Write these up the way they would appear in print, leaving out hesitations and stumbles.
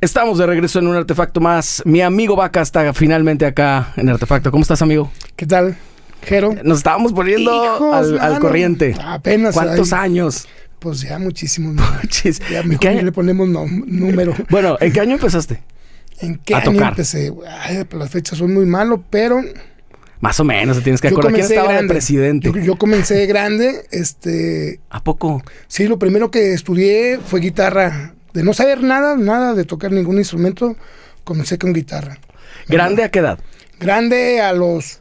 Estamos de regreso en un artefacto más. Mi amigo Vaca está finalmente acá en Artefacto. ¿Cómo estás, amigo? ¿Qué tal, Jero? Nos estábamos poniendo al corriente. Apenas. ¿Cuántos años? Pues ya muchísimos. Ya mejor le ponemos número. Bueno, ¿en qué año empezaste? ¿En qué año empecé? Ay, las fechas son muy malas, pero... Más o menos, te tienes que acordar. ¿Quién estaba de presidente? Yo comencé grande. ¿A poco? Sí, lo primero que estudié fue guitarra. De no saber nada de tocar ningún instrumento, comencé con guitarra. ¿Grande a qué edad? Grande a los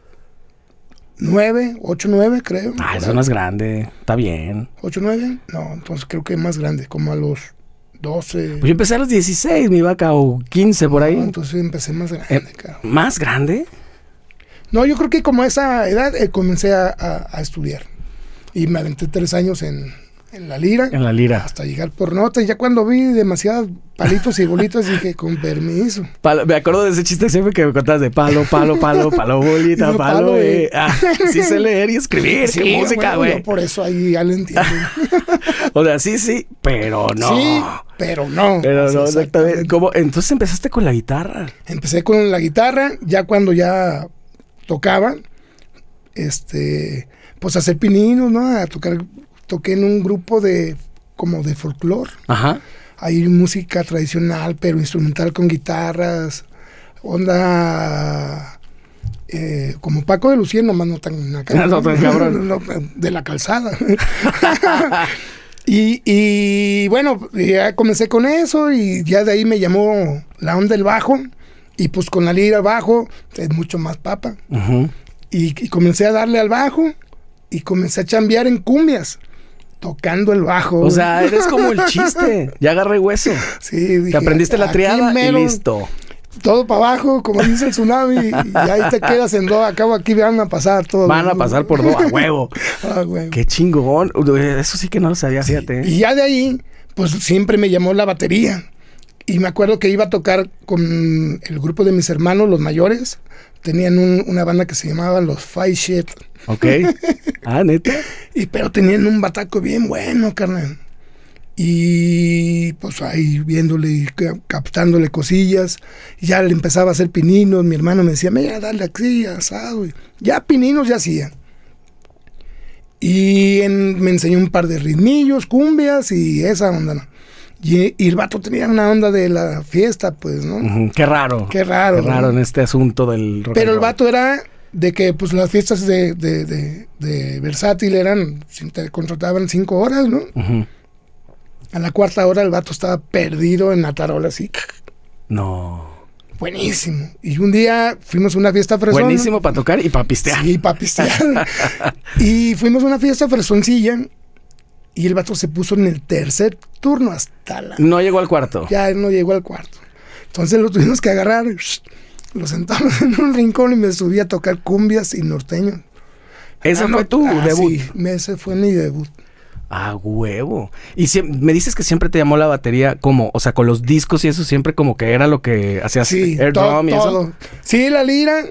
8, 9, creo. Ah, eso no es grande. Está bien. ¿8, 9? No, entonces creo que más grande, como a los 12. Pues yo empecé a los 16, mi Vaca, o 15 por ahí. No, entonces empecé más grande, claro. ¿Más grande? No, yo creo que como a esa edad comencé a estudiar. Y me aventé 3 años en la lira. En la lira. Hasta llegar por nota. Y ya cuando vi demasiados palitos y bolitas, dije, con permiso. Me acuerdo de ese chiste siempre que me contabas de palo, bolita, palo. Sí sé leer y escribir. Sí, qué música, güey. Yo por eso ahí ya lo entiendo. O sea, sí, pero no. Sí, pero no. Pero no, exactamente. Entonces empezaste con la guitarra. Empecé con la guitarra. Ya cuando ya tocaba, pues a hacer pininos, ¿no? A tocar. Toqué en un grupo como de folclore. Ajá. Hay música tradicional, pero instrumental con guitarras. Onda como Paco de Lucía, nomás no tan acá. No tan cabrón. No, de la calzada. y bueno, ya comencé con eso y ya de ahí me llamó la onda del bajo. Y pues con la lira bajo es mucho más papa. Uh-huh. Y comencé a darle al bajo y comencé a chambear en cumbias. Tocando el bajo. O sea, eres como el chiste. Ya agarré hueso. Sí, dije, te aprendiste la triada y listo. Todo para abajo, como dice el tsunami. Y ahí te quedas en do. Acabo aquí van a pasar todo. Van a pasar por do a huevo. A huevo. Qué chingón. Eso sí que no lo sabía, fíjate. Y ya de ahí, pues siempre me llamó la batería. Y me acuerdo que iba a tocar con el grupo de mis hermanos, los mayores. Tenían una banda que se llamaba Los Five Shit. Ok. Ah, ¿neta? Pero tenían un bataco bien bueno, carnal. Y pues ahí viéndole y captándole cosillas. Ya le empezaba a hacer pininos. Mi hermano me decía, mira, dale aquí, asado. Ya pininos ya hacía. Y me enseñó un par de ritmillos, cumbias y esa onda, ¿no? Y el vato tenía una onda de la fiesta, pues, ¿no? Uh-huh. Qué raro. Qué raro. Qué raro, ¿no? En este asunto del rock. Pero el vato era de que, pues, las fiestas de Versátil eran, te contrataban 5 horas, ¿no? Uh-huh. A la 4ª hora el vato estaba perdido en la tarola, así. No. Buenísimo. Y un día fuimos a una fiesta fresón. Buenísimo para tocar y para pistear. Sí, para pistear. Y fuimos a una fiesta fresoncilla. Y el vato se puso en el tercer turno hasta la... No llegó al cuarto. Ya no llegó al cuarto. Entonces lo tuvimos que agarrar, lo sentamos en un rincón y me subí a tocar cumbias y norteños. ¿Ese fue tu debut? Sí, ese fue mi debut. Ah, huevo. Y me dices que siempre te llamó la batería como, o sea, con los discos y eso siempre como que era lo que hacías. Sí, air drum y todo. Eso. Sí, la lira,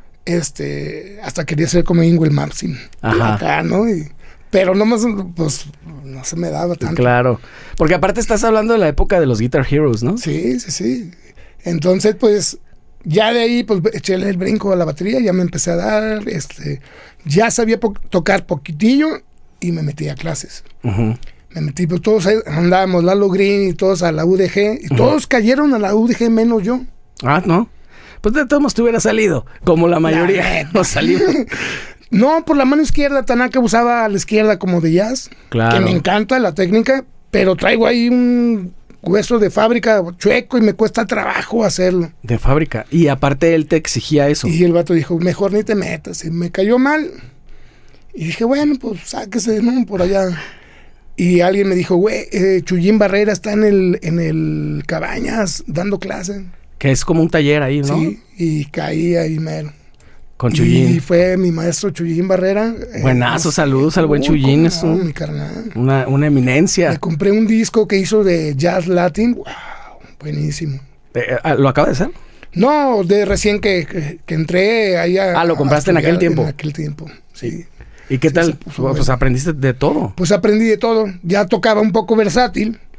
hasta quería ser como Ingrid Martin. Ajá. Acá, ¿no? Pero nomás, pues, no se me daba tanto. Claro. Porque aparte estás hablando de la época de los Guitar Heroes, ¿no? Sí. Entonces, pues, ya de ahí, pues, eché el brinco a la batería, ya me empecé a dar, ya sabía tocar poquitillo y me metí a clases. Uh-huh. Me metí, pues, todos andábamos, Lalo Green y todos a la UDG, y todos cayeron a la UDG menos yo. Ah, ¿no? Pues de todos te hubiera salido, como la mayoría nos salimos. No, por la mano izquierda, Tanaka usaba a la izquierda como de jazz. Claro. Que me encanta la técnica, pero traigo ahí un hueso de fábrica chueco y me cuesta trabajo hacerlo. De fábrica. Y aparte él te exigía eso. Y el vato dijo, mejor ni te metas. Y me cayó mal. Y dije, bueno, pues sáquese, ¿no? Por allá. Y alguien me dijo, güey, Chuyín Barrera está en el Cabañas dando clase. Que es como un taller ahí, ¿no? Sí, y caí ahí mero. Con Chuyín. Y fue mi maestro Chuyín Barrera. Buenazo, saludos al buen Chuyín. Es mi carnal. Una eminencia. Le compré un disco que hizo de jazz latin. ¡Wow! Buenísimo. ¿Lo acaba de hacer? No, de recién que entré ahí a... ¿lo compraste en aquel tiempo? En aquel tiempo, sí. ¿Y qué tal? Pues aprendiste de todo. Pues aprendí de todo. Ya tocaba un poco versátil.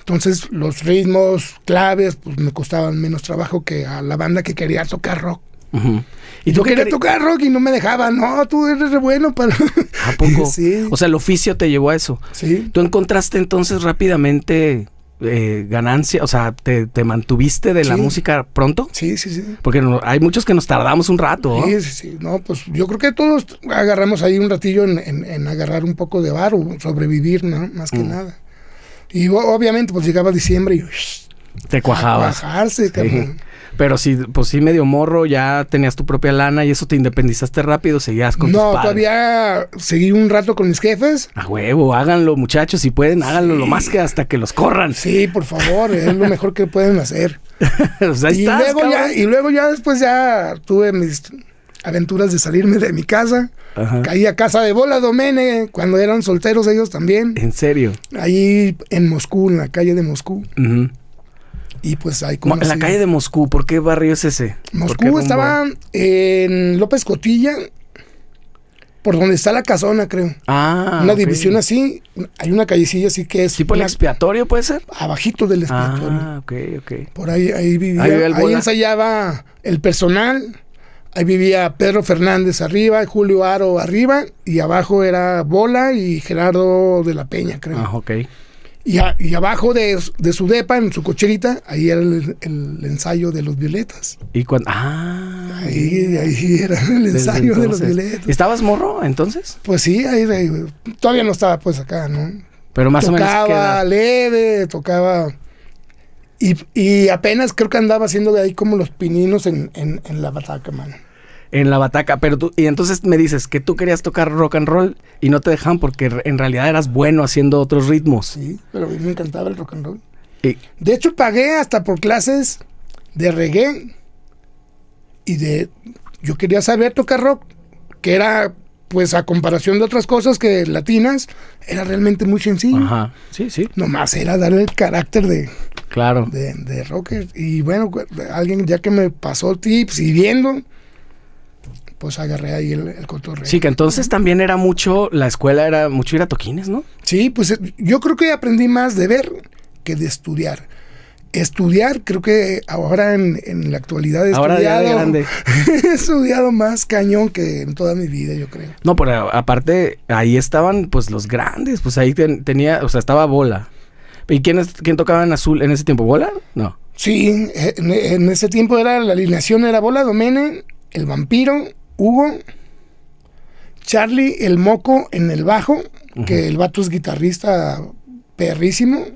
Entonces los ritmos claves pues me costaban menos trabajo que a la banda que quería tocar rock. ¿Y yo tú quería tocar rock y no me dejaban. No, tú eres re bueno para... ¿A poco? Sí. O sea, el oficio te llevó a eso. Sí. ¿Tú encontraste entonces rápidamente ganancia? O sea, ¿te mantuviste de la música pronto? Sí, sí, sí. Porque hay muchos que nos tardamos un rato, ¿no? Sí, sí, sí. No, pues yo creo que todos agarramos ahí un ratillo en agarrar un poco de varo, sobrevivir, ¿no? Más que nada. Y obviamente pues llegaba diciembre y... Te cuajabas. A cuajarse, sí. Pero sí, pues sí, medio morro, ya tenías tu propia lana y eso te independizaste rápido, seguías con tus padres. No, todavía seguí un rato con mis jefes. A huevo, háganlo, muchachos, si pueden, háganlo lo más que hasta que los corran. Sí, por favor, es lo mejor que pueden hacer. Pues ahí estás, y luego ya después ya tuve mis aventuras de salirme de mi casa. Ajá. Caí a casa de Bola Domene cuando eran solteros ellos también. ¿En serio? Ahí en Moscú, en la calle de Moscú. Y pues ahí conocí. En la calle de Moscú, ¿por qué barrio es ese? Moscú estaba en López Cotilla, por donde está la Casona, creo. Ah, una división así, hay una callecilla así que es... ¿Tipo el Expiatorio puede ser? Abajito del Expiatorio. Ah, ok. Por ahí vivía, ahí ensayaba el personal, ahí vivía Pedro Fernández arriba, Julio Aro arriba, y abajo era Bola y Gerardo de la Peña, creo. Ah, ok. Y abajo de su depa, en su cocherita, ahí era el ensayo de los Violetas. ¿Y cuando? Ahí era el ensayo de los Violetas. ¿Estabas morro entonces? Pues sí, ahí todavía no estaba pues acá, ¿no? Pero más o menos. Tocaba leve, tocaba... Y apenas creo que andaba haciendo de ahí como los pininos en la bataca, mano. En la bataca, pero tú, y entonces me dices que tú querías tocar rock and roll y no te dejaban porque en realidad eras bueno haciendo otros ritmos. Sí, pero a mí me encantaba el rock and roll. De hecho, pagué hasta por clases de reggae y yo quería saber tocar rock, que era, pues a comparación de otras cosas que latinas, era realmente muy sencillo. Ajá, sí. Nomás era darle el carácter de rocker. Y bueno, alguien ya que me pasó tips y viendo... pues agarré ahí el cotorreo. Sí, que entonces también era mucho, la escuela era mucho ir a toquines, ¿no? Sí, pues yo creo que aprendí más de ver que de estudiar. Estudiar, creo que ahora en la actualidad he estudiado más cañón que en toda mi vida, yo creo. No, pero aparte, ahí estaban pues los grandes, pues ahí estaba Bola. ¿Y quién tocaba en azul en ese tiempo? ¿Bola? No. Sí, en ese tiempo la alineación era Bola Domene, el Vampiro, Hugo, Charlie, el Moco en el bajo, que el vato es guitarrista perrísimo,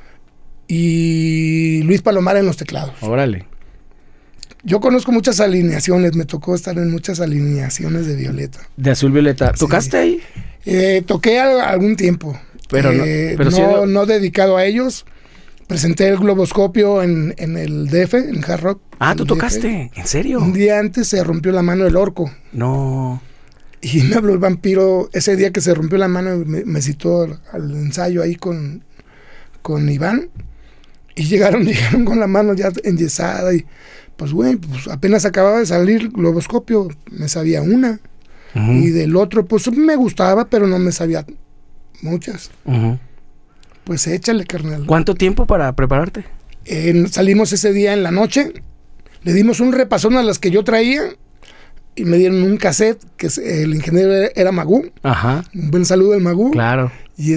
y Luis Palomar en los teclados. Órale. Yo conozco muchas alineaciones, me tocó estar en muchas alineaciones de Violeta. De Azul Violeta. ¿Tocaste ahí? Toqué algún tiempo, pero no dedicado a ellos. Presenté el globoscopio en el DF, en Hard Rock. Ah, ¿tú tocaste? ¿En serio? Un día antes se rompió la mano el orco. No. Y me habló el Vampiro. Ese día que se rompió la mano, me citó al ensayo ahí con Iván. Y llegaron con la mano ya enyesada. Y pues, güey, pues apenas acababa de salir globoscopio. Me sabía una. Y del otro, pues me gustaba, pero no me sabía muchas. Pues échale, carnal. ¿Cuánto tiempo para prepararte? Salimos ese día en la noche, le dimos un repasón a las que yo traía y me dieron un cassette, que el ingeniero era Magú. Ajá. Un buen saludo al Magú. Claro.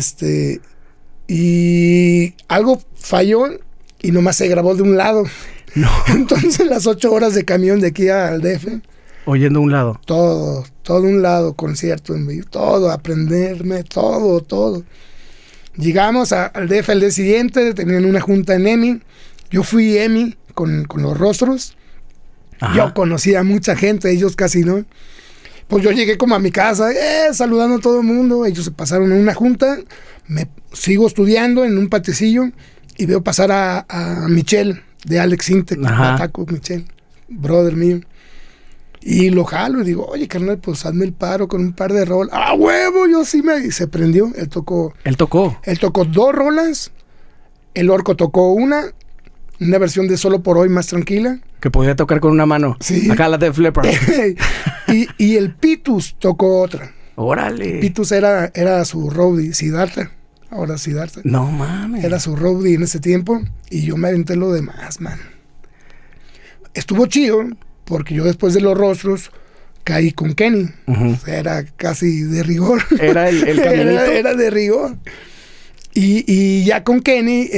Y algo falló y nomás se grabó de un lado. No. Entonces las 8 horas de camión de aquí al DF. Oyendo un lado. Todo un lado, concierto en vivo, todo, aprenderme, todo. Llegamos al DF al día siguiente, tenían una junta en EMI. Yo fui EMI con los rostros. Ajá. Yo conocía a mucha gente, ellos casi no. Pues yo llegué como a mi casa, saludando a todo el mundo. Ellos se pasaron a una junta. Me sigo estudiando en un patecillo y veo pasar a Michelle, de Alex Intec, Taco Michelle, brother mío. Y lo jalo y digo, oye, carnal, pues hazme el paro con un par de rolas. ¡Ah, huevo! Yo sí y se prendió. Él tocó 2 rolas. El orco tocó una versión de Solo por Hoy más tranquila. Que podía tocar con una mano. Sí. Acá la de Flipper. y el Pitus tocó otra. ¡Órale! Pitus era su roadie, Siddhartha. ahora Siddhartha. No mames. Era su roadie en ese tiempo y yo me aventé lo demás, man. Estuvo chido porque yo después de Los Rostros caí con Kenny. O sea, era casi de rigor. Era el caminito. Era de rigor. Y ya con Kenny,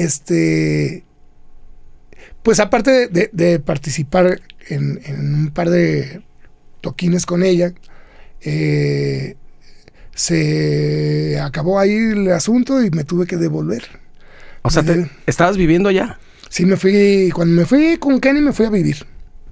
pues aparte de participar en un par de toquines con ella, se acabó ahí el asunto y me tuve que devolver. O sea, ¿estabas viviendo allá? Sí, cuando me fui con Kenny me fui a vivir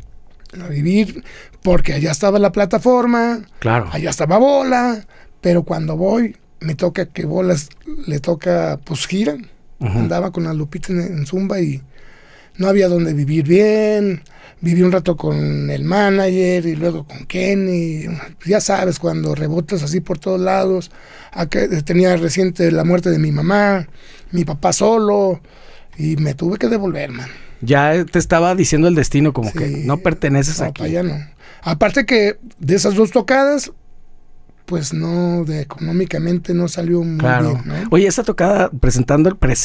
porque allá estaba la plataforma, claro, allá estaba Bola, pero cuando voy me toca que Bolas le toca pues gira. Andaba con la Lupita en Zumba y no había donde vivir bien. Viví un rato con el manager y luego con Kenny. Ya sabes, cuando rebotas así por todos lados. Acá tenía reciente la muerte de mi mamá, mi papá solo, y me tuve que devolver, man. Ya te estaba diciendo el destino, como Sí, que no perteneces aquí. Para allá no. Aparte que de esas 2 tocadas, pues no, económicamente no salió muy bien, ¿no? Oye, esa tocada presentando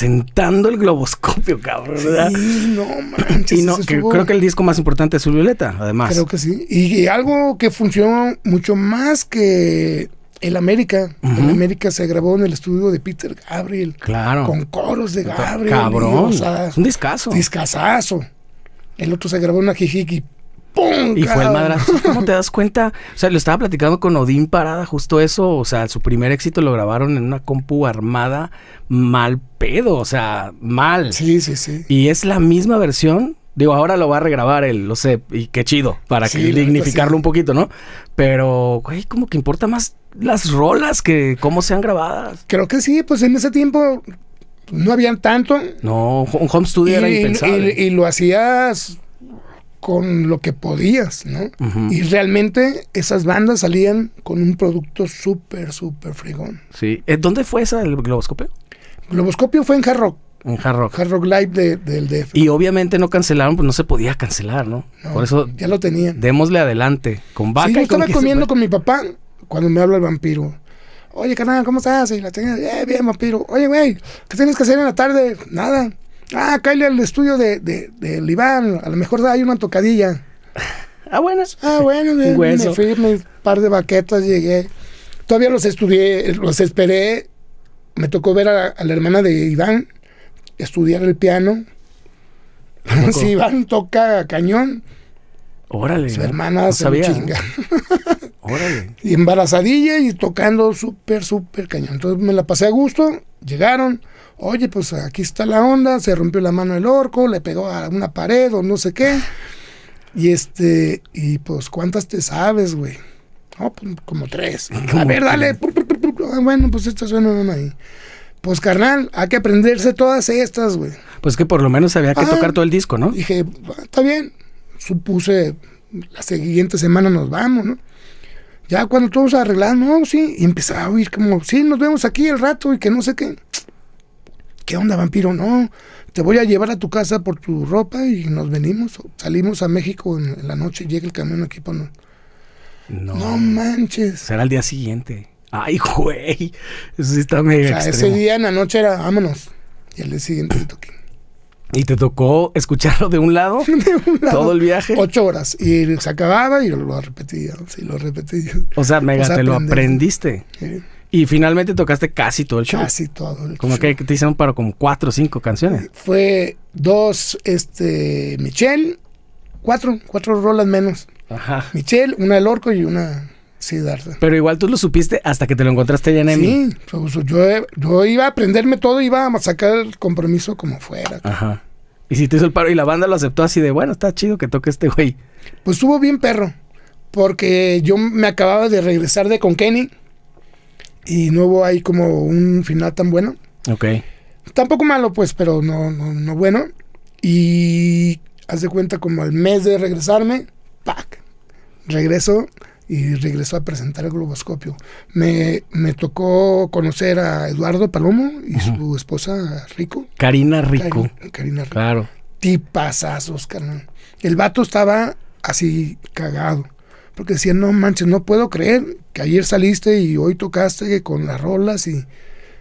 el globoscopio, cabrón, ¿verdad? Sí, no manches. Y no, creo que el disco más importante es Azul Violeta, además. Creo que sí. Y algo que funcionó mucho más que el América. El América se grabó en el estudio de Peter Gabriel. Claro. Con coros de Gabriel. Cabrón. O sea, es un discazo. Discazazo. El otro se grabó en una Jijiki. ¡Pum! Y fue el madrazo. ¿Cómo te das cuenta? O sea, lo estaba platicando con Odín Parada, justo eso. O sea, su primer éxito lo grabaron en una compu armada mal pedo. O sea, mal. Sí, sí, sí. Y es la misma versión. Digo, ahora lo va a regrabar él, lo sé. Y qué chido, para Sí, que dignificarlo sí. un poquito, ¿no? Pero, güey, como que importa más las rolas que cómo sean grabadas. Creo que sí, pues en ese tiempo no habían tanto. No, un home studio era impensable. Y lo hacías con lo que podías, ¿no? Y realmente esas bandas salían con un producto súper, súper fregón. Sí. ¿Dónde fue esa el globoscopio? Globoscopio fue en Hard Rock. En Hard Rock. Hard Rock Live del DF. Y obviamente no cancelaron, pues no se podía cancelar, ¿no? No, por eso ya lo tenían. démosle adelante. Con vaca Sí, yo y con estaba comiendo con mi papá cuando me habla el vampiro. Oye, carnal, ¿cómo estás? Y la tenía, bien, vampiro. Oye, güey, ¿qué tienes que hacer en la tarde? Nada. Cállate al estudio del Iván. A lo mejor hay una tocadilla. Bueno. Me fui, un par de baquetas, llegué. Todavía los estudié, los esperé. Me tocó ver a la hermana de Iván estudiar el piano. Si Iván toca cañón, órale. su hermana no se lo chinga. Órale. Y embarazadilla y tocando súper, súper cañón. Entonces me la pasé a gusto. Llegaron. Oye, pues aquí está la onda. Se rompió la mano el orco, le pegó a una pared o no sé qué. Y pues, ¿cuántas te sabes, güey? No, pues como 3. A ver, dale. Bueno, pues estas suenan ahí. Pues, carnal, hay que aprenderse todas estas, güey. Pues que por lo menos había que tocar todo el disco, ¿no? Dije, está bien. Supuse, la siguiente semana nos vamos, ¿no? Ya cuando todos arreglaron, no, sí. Y empezaba a oír como, sí, nos vemos aquí el rato y que no sé qué. ¿Qué onda, vampiro? No, te voy a llevar a tu casa por tu ropa y nos venimos. Salimos a México en la noche, llega el camión aquí para... No manches. Será el día siguiente. Ay, güey. Eso sí está mega extremo. Ese día en la noche era, vámonos. Y el día siguiente le toqué. ¿Y te tocó escucharlo de un lado? ¿Todo el viaje? 8 horas. Y se acababa y lo repetía. Sí, lo repetía. O sea, mega, te lo aprendiste. Sí. Y finalmente tocaste casi todo el show. Casi todo el como show. que te hicieron para como 4 o 5 canciones. Fue 2, Michelle, 4 rolas menos. Ajá. Michelle, una del Orco y una Siddhartha. Pero igual tú lo supiste hasta que te lo encontraste allá en EMI. Sí, pues, yo iba a aprenderme todo, iba a sacar el compromiso como fuera. Ajá. Y si te hizo el paro y la banda lo aceptó así de, bueno, está chido que toque este güey. Pues estuvo bien perro, porque yo me acababa de regresar de con Kenny y no hubo ahí como un final tan bueno. Ok. Tampoco malo, pues, pero no bueno. Y haz de cuenta como al mes de regresarme, ¡pac! Regreso a presentar el globoscopio. Me tocó conocer a Eduardo Palomo y su esposa Rico. Karina Rico. Karina Rico. Claro. Tipazazos, carnal. El vato estaba así cagado. Porque decía, no manches, no puedo creer que ayer saliste y hoy tocaste con las rolas y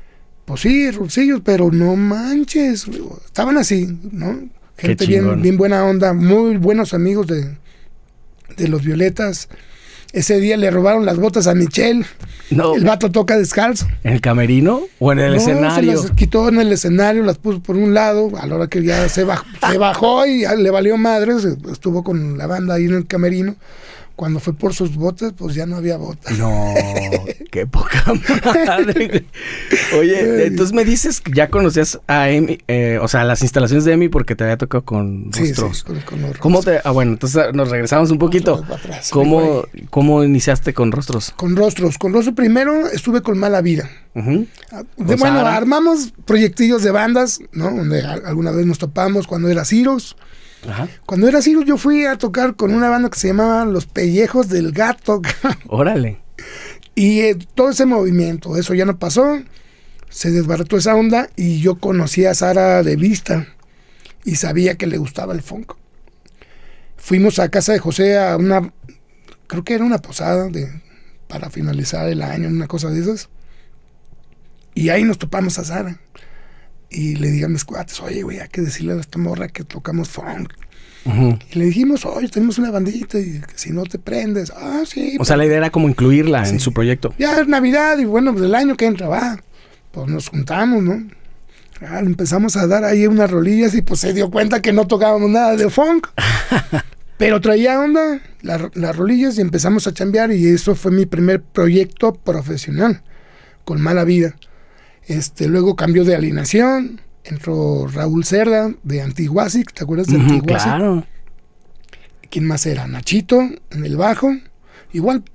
Pues sí, rusillos, pero no manches. Estaban así, ¿no? Gente bien buena onda, muy buenos amigos de los Violetas. Ese día le robaron las botas a Michelle. No. El vato toca descalzo. ¿En el camerino o en el escenario? Se las quitó en el escenario, las puso por un lado. A la hora que ya se bajó y ya le valió madre, estuvo con la banda ahí en el camerino. Cuando fue por sus botas, pues ya no había botas. No, qué poca madre. Oye, entonces me dices que ya conocías a Emi, o sea, las instalaciones de Emi porque te había tocado con Rostros. Sí, con los ¿Cómo te...? Bueno, entonces nos regresamos un poquito. Atrás, ¿Cómo iniciaste con Rostros? Con Rostros primero estuve con Mala Vida. Bueno, armamos proyectillos de bandas, ¿no? Donde alguna vez nos topamos cuando era Ciros. Ajá. Cuando era Ciros yo fui a tocar con una banda que se llamaba Los Pellejos del Gato. Órale. Y todo ese movimiento, eso ya no pasó. Se desbarató esa onda y yo conocí a Sara de vista y sabía que le gustaba el funk. Fuimos a casa de José a creo que era una posada para finalizar el año, una cosa de esas. Y ahí nos topamos a Sara. Y le dije a mis cuates, oye, güey, hay que decirle a esta morra que tocamos funk. Y le dijimos, oye, tenemos una bandita y que si no te prendes. Sí. O sea, la idea era como incluirla en su proyecto. Ya es Navidad y bueno, pues el año que entra, pues nos juntamos, ¿no? Le empezamos a dar ahí unas rolillas y pues se dio cuenta que no tocábamos nada de funk. Pero traía onda las rolillas y empezamos a chambear y eso fue mi primer proyecto profesional con Mala Vida. Luego cambió de alineación, entró Raúl Cerda de Antiguasic, ¿te acuerdas de Antiguasic? Claro. ¿Quién más era? Nachito en el bajo, igual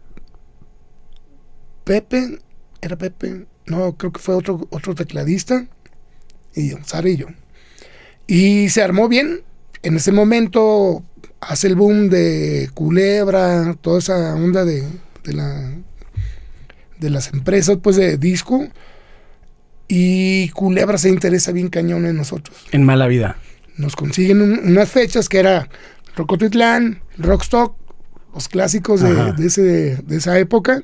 Pepe, no, creo que fue otro tecladista, y Sara y yo. Y se armó bien, en ese momento hace el boom de Culebra, toda esa onda de las empresas pues de disco. Y Culebra se interesa bien cañón en nosotros. En Mala Vida. Nos consiguen unas fechas que era Rocotitlán, Rockstock, los clásicos de esa época.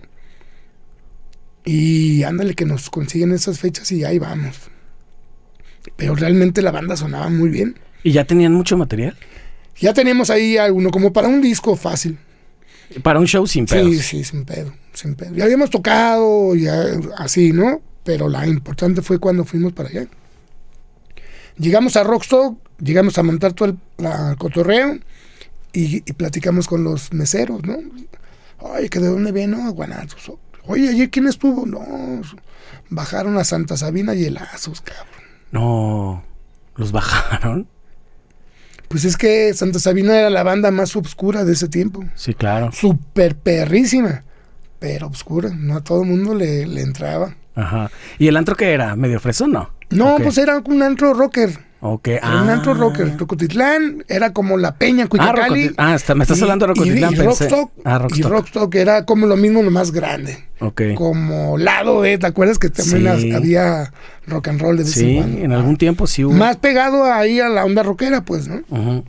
Y ándale que nos consiguen esas fechas y ahí vamos. Pero realmente la banda sonaba muy bien. ¿Y ya tenían mucho material? Ya teníamos ahí alguno como para un disco fácil. Para un show sin pedos. Sí, sin pedo. Ya habíamos tocado, ya así, ¿no? Pero la importante fue cuando fuimos para allá. Llegamos a Rockstock, llegamos a montar todo el cotorreo y platicamos con los meseros, ¿no? Oye, ¿que de dónde viene? No, Guanatos. Oye, ¿ayer quién estuvo? No, bajaron a Santa Sabina y Helazos, cabrón. No, ¿los bajaron? Pues es que Santa Sabina era la banda más obscura de ese tiempo. Sí, claro. Súper perrísima, pero obscura. No a todo el mundo le entraba. Ajá. ¿Y el antro qué era? ¿Medio fresón, no? No, pues era un antro rocker. Ok. Era un antro rocker. Rocotitlán era como la Peña, Cuitacali. Me estás hablando de Rocotitlán. Y Rockstock. Y Rockstock era como lo mismo, lo más grande. Ok. Como lado de, ¿te acuerdas que también había rock and roll de vez en cuando? Sí, en algún tiempo sí hubo. Más pegado ahí a la onda rockera, pues, ¿no?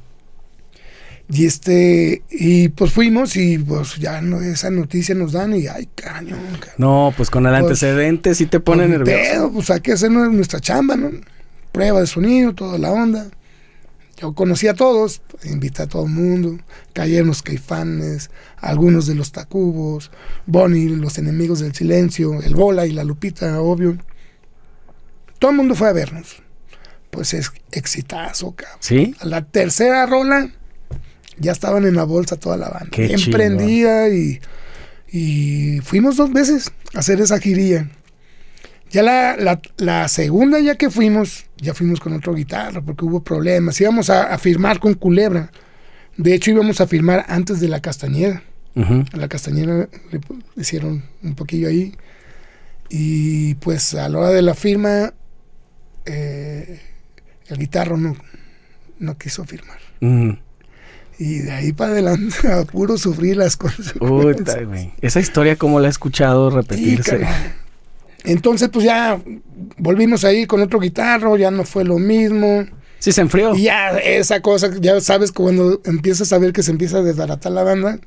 Y pues fuimos y pues ya esa noticia nos dan y ay, cañón. No, pues con el antecedente sí te pone nervioso. Pues hay que hacer nuestra chamba, ¿no? Prueba de sonido, toda la onda. Yo conocí a todos, invité a todo el mundo, cayeron los Caifanes, algunos de los Tacubos, Bonnie, los Enemigos del Silencio, el Bola y la Lupita, obvio. Todo el mundo fue a vernos. Pues es exitazo, cabrón. ¿Sí? A la tercera rola ya estaban en la bolsa toda la banda. Qué bien chido. prendida y fuimos 2 veces a hacer esa girilla. Ya la segunda ya que fuimos, ya fuimos con otro guitarra porque hubo problemas. Íbamos a firmar con Culebra. De hecho íbamos a firmar antes de La Castañeda. A La Castañeda le hicieron un poquillo ahí. Y pues a la hora de la firma el guitarro no quiso firmar. Y de ahí para adelante a puro sufrir las cosas. Puta, güey. Esa historia como la he escuchado repetirse. Entonces pues ya volvimos ahí con otro guitarro, ya no fue lo mismo. Sí, se enfrió. Y ya esa cosa, ya sabes que cuando empiezas a ver que se empieza a desbaratar la banda.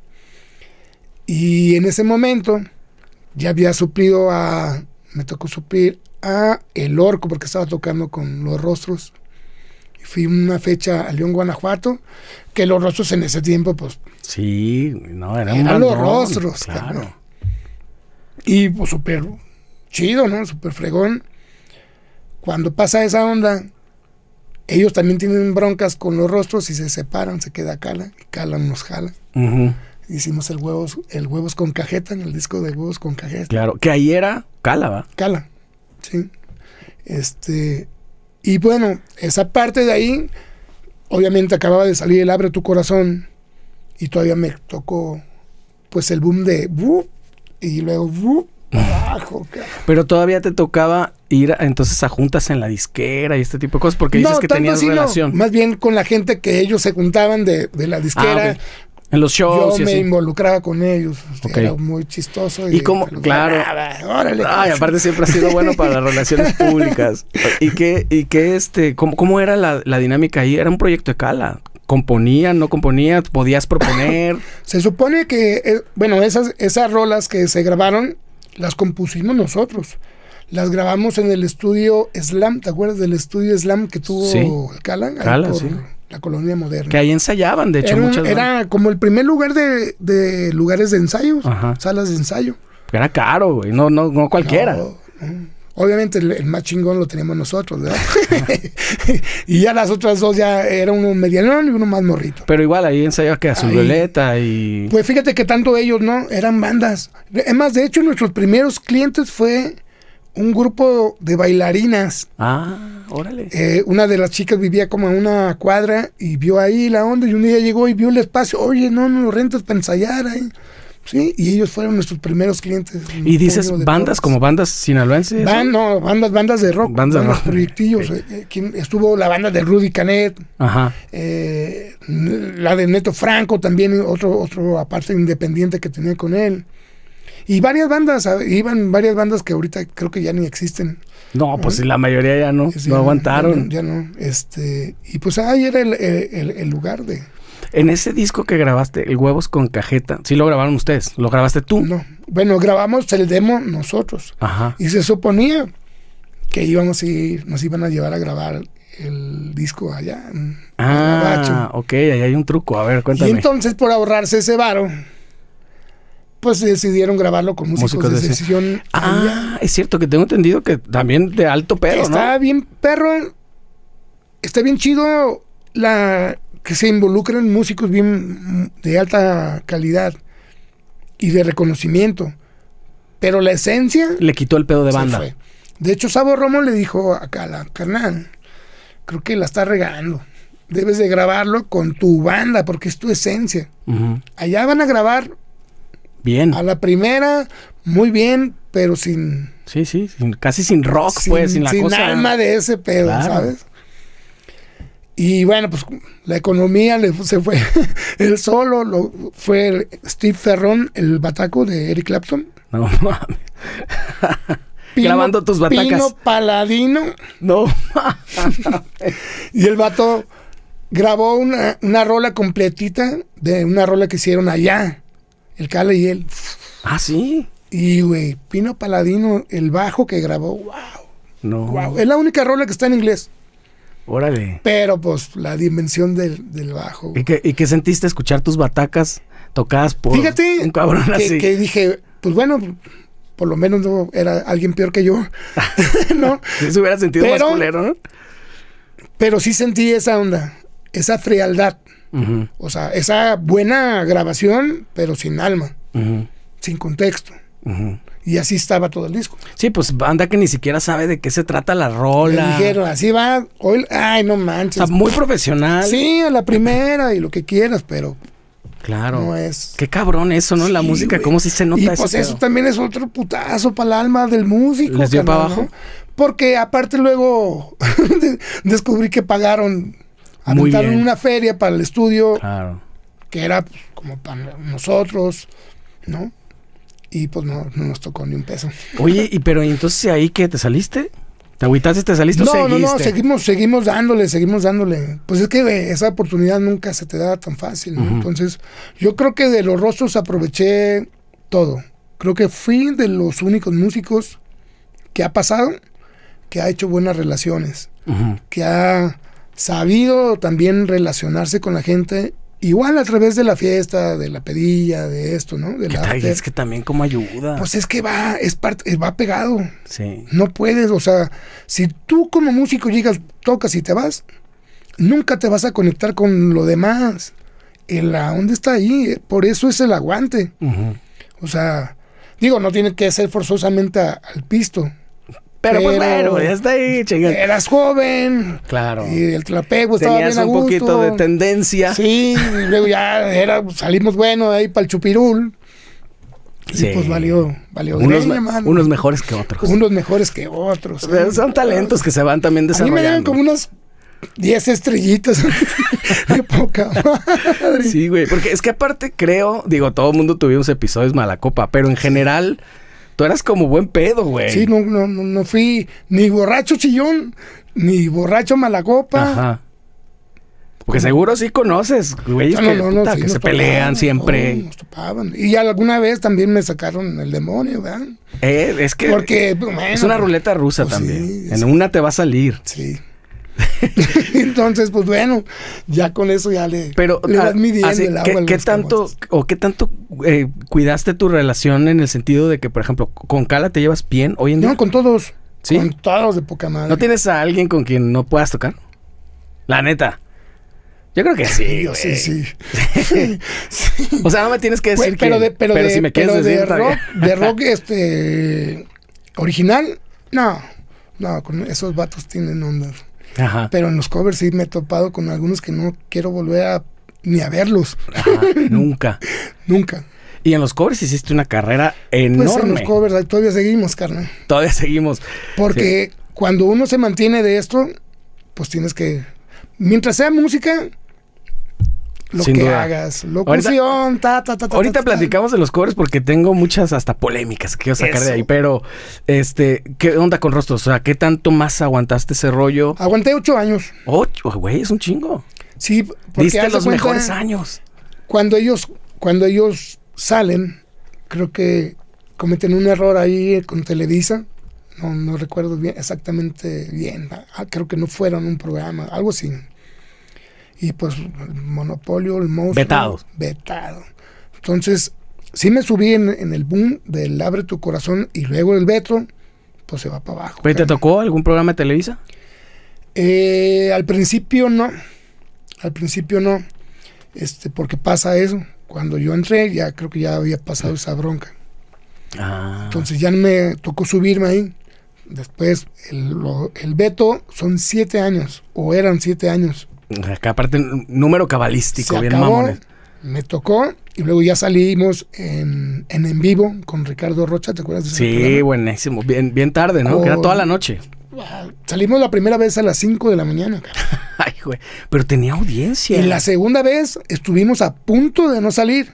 Y en ese momento ya había me tocó suplir a El Orco, porque estaba tocando con Los Rostros. Y fui una fecha a León, Guanajuato, que Los Rostros en ese tiempo, pues... Sí, no, eran Los Rostros, claro. Y pues súper chido, ¿no? Súper fregón. Cuando pasa esa onda, ellos también tienen broncas con Los Rostros y se separan, se queda Cala, y Cala nos jala. Hicimos el Huevos con Cajeta, en el disco de Huevos con Cajeta. Claro, que ahí era Cala, ¿va? Cala, sí. Y bueno, esa parte de ahí, obviamente acababa de salir el Abre tu Corazón y todavía me tocó pues el boom de y luego abajo. Pero todavía te tocaba ir entonces a juntas en la disquera y este tipo de cosas, porque dices que tenías relación. No, más bien con la gente que ellos se juntaban de la disquera. Okay. En los shows. Yo me involucraba con ellos. Okay. Era muy chistoso. Y como, claro. Órale, ay, aparte siempre ha sido bueno para las relaciones públicas. ¿Cómo era la dinámica ahí? Era un proyecto de Cala. ¿Componían, no componían? ¿Podías proponer? Se supone que, bueno, esas rolas que se grabaron, las compusimos nosotros. Las grabamos en el estudio Slam. ¿Te acuerdas del estudio Slam que tuvo el Cala? Cala, sí. La Colonia Moderna. Que ahí ensayaban, de hecho. Era como el primer lugar de lugares de ensayos, salas de ensayo. Era caro, güey, no cualquiera. No. Obviamente el más chingón lo teníamos nosotros, ¿verdad? Y ya las otras dos ya era uno medianón y uno más morrito. Pero igual ahí ensayaba que Azul Violeta y... Pues fíjate que tanto ellos, ¿no? Eran bandas. Es más, de hecho, nuestros primeros clientes fue un grupo de bailarinas. Ah, órale. Una de las chicas vivía como a una cuadra y vio ahí la onda y un día llegó y vio el espacio. Oye, no lo rentas para ensayar ahí. Sí, y ellos fueron nuestros primeros clientes. ¿Y dices bandas como bandas sinaloenses? No, bandas de rock. Bandas de rock. Proyectillos. Estuvo la banda de Rudy Canet. Ajá. La de Neto Franco también, otro aparte independiente que tenía con él. Y varias bandas, iban varias bandas que ahorita creo que ya ni existen. No, pues la mayoría ya no aguantaron. Ya no. Y pues ahí era el lugar de... En ese disco que grabaste, el Huevos con Cajeta, ¿sí lo grabaron ustedes? ¿Lo grabaste tú? No. Bueno, grabamos el demo nosotros. Ajá. Y se suponía que íbamos a ir, nos iban a llevar a grabar el disco allá. Ok, ahí hay un truco. A ver, cuéntame. Y entonces, por ahorrarse ese varo, pues decidieron grabarlo con músicos de sesión. Es cierto que tengo entendido que también de alto perro, está bien perro. Está bien chido que se involucren músicos bien de alta calidad y de reconocimiento. Pero la esencia... Le quitó el pedo de banda. Fue. De hecho, Sabo Romo le dijo acá a la carnal, creo que la está regando. Debes de grabarlo con tu banda porque es tu esencia. Allá van a grabar bien. A la primera, muy bien, pero sin... Sí, casi sin rock, sin la cosa... Sin alma de ese pedo, claro. ¿Sabes? Y bueno, pues la economía se fue. El solo fue Steve Ferrón, el bataco de Eric Clapton. No mames. Grabando tus batacas. Pino Paladino. No. Y el vato grabó una rola completita de una rola que hicieron allá. El Cala y él. Ah, sí. Y güey, Pino Paladino, el bajo que grabó, wow. No. Wow. Es la única rola que está en inglés. Órale. Pero pues la dimensión del bajo. ¿Y qué sentiste escuchar tus batacas tocadas por un cabrón así? Que dije, pues bueno, por lo menos no era alguien peor que yo. ¿No? Se hubiera sentido más culero, ¿no? Pero sí sentí esa onda, esa frialdad. O sea, esa buena grabación, pero sin alma, sin contexto. Y así estaba todo el disco. Sí, pues banda que ni siquiera sabe de qué se trata la rola. Me dijeron, así va, hoy, ay, no manches. O sea, muy profesional. Sí, a la primera y lo que quieras, pero... Claro. No es... Qué cabrón eso, ¿no? Sí, la música, güey. ¿Cómo si se nota eso? Y pues eso también es otro putazo para el alma del músico. ¿Les dio para abajo? ¿No? Porque aparte luego descubrí que pagaron, aventaron una feria para el estudio. Claro. Que era pues, como para nosotros, ¿no? Y pues no nos tocó ni un peso. Oye, pero entonces ahí que te saliste, ¿te agüitaste, te saliste o seguiste? No, seguimos dándole. Pues es que esa oportunidad nunca se te da tan fácil, ¿no? Entonces, yo creo que de Los Rostros aproveché todo. Creo que fui de los únicos músicos que ha pasado que ha hecho buenas relaciones, que ha sabido también relacionarse con la gente, igual a través de la fiesta, de la pedilla, de esto, ¿no? Es que también como ayuda. Pues es que va pegado. Sí. No puedes, o sea, si tú como músico llegas, tocas y te vas, nunca te vas a conectar con lo demás. La onda está ahí, por eso es el aguante. O sea, digo, no tiene que ser forzosamente al pisto. Pero pues bueno, ya está ahí, chinga. Eras joven. Claro. Y el trapego estaba bien a gusto. Tenías un poquito de tendencia. Sí, y luego ya salimos bueno ahí para el chupirul. Sí. Y pues valió unos mejores que otros. Unos mejores que otros. Son talentos que se van también desarrollando. A mí me dieron como unas 10 estrellitas. Qué poca madre. Sí, güey, porque es que aparte creo, digo, todo el mundo tuvimos episodios mala copa, pero en general tú eras como buen pedo, güey. Sí, no fui ni borracho chillón, ni borracho mala copa. Ajá. Porque seguro sí conoces, güey, que se pelean siempre. Nos topaban. Y alguna vez también me sacaron el demonio, ¿verdad? Es que porque, bueno, es una ruleta rusa pues también. Sí, en una te va a salir. Sí. Entonces, pues bueno, ya con eso ya le vas midiendo el agua. ¿Qué tanto cuidaste tu relación en el sentido de que, por ejemplo, con Cala te llevas bien hoy en día? No, con todos. ¿Sí? Con todos de poca madre. ¿No tienes a alguien con quien no puedas tocar? La neta. Yo creo que sí, güey. Sí. O sea, no me tienes que decir pero si me quieres decir de rock original, no, con esos vatos tienen onda. Ajá. Pero en los covers sí me he topado con algunos que no quiero volver ni a verlos. Ajá, nunca. Nunca. Y en los covers hiciste una carrera enorme. Pues en los covers todavía seguimos, carnal. Todavía seguimos. Porque cuando uno se mantiene de esto, pues tienes que... Mientras sea música, lo sin que duda. hagas. Locución, ahorita platicamos de los covers porque tengo muchas hasta polémicas que quiero sacar de ahí. Pero, ¿qué onda con Rostros? O sea, ¿qué tanto más aguantaste ese rollo? Aguanté 8 años. 8, güey, es un chingo. Sí, porque diste los mejores años. Cuando ellos salen, creo que cometen un error ahí con Televisa. No recuerdo bien, exactamente bien. Creo que no fueron un programa, algo así. Y pues el monopolio, el monstruo. Vetado. Entonces, sí me subí en el boom del Abre tu Corazón y luego el Veto, pues se va para abajo. ¿Pero te tocó algún programa de Televisa? Al principio no. Porque pasa eso. Cuando yo entré, ya creo que ya había pasado esa bronca. Entonces ya me tocó subirme ahí. Después, el Veto son 7 años, o eran 7 años. Acá aparte, número cabalístico, se bien acabó, mamones. Me tocó, y luego ya salimos en vivo con Ricardo Rocha, ¿te acuerdas de ese programa? Sí, buenísimo, bien tarde, ¿no? Que era toda la noche. Salimos la primera vez a las 5 de la mañana. Ay, güey, pero tenía audiencia. Y la segunda vez estuvimos a punto de no salir,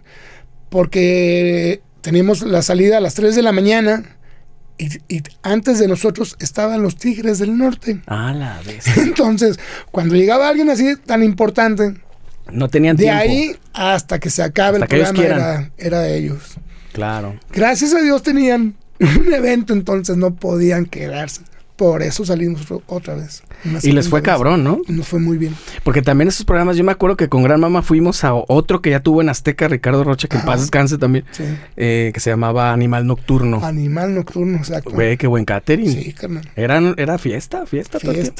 porque teníamos la salida a las 3 de la mañana, y antes de nosotros estaban los Tigres del Norte. La vez. Entonces, cuando llegaba alguien así tan importante, no tenían tiempo. De ahí hasta que se acabe el programa era de ellos. Claro. Gracias a Dios tenían un evento, entonces no podían quedarse. Por eso salimos otra vez. Y les fue cabrón, ¿no? Nos fue muy bien. Porque también esos programas, yo me acuerdo que con Gran Mama fuimos a otro que ya tuvo en Azteca, Ricardo Rocha, que en paz descanse también, sí. Que se llamaba Animal Nocturno. Animal Nocturno, exacto. Güey, qué buen catering. Sí, carnal. Era fiesta. Fiesta.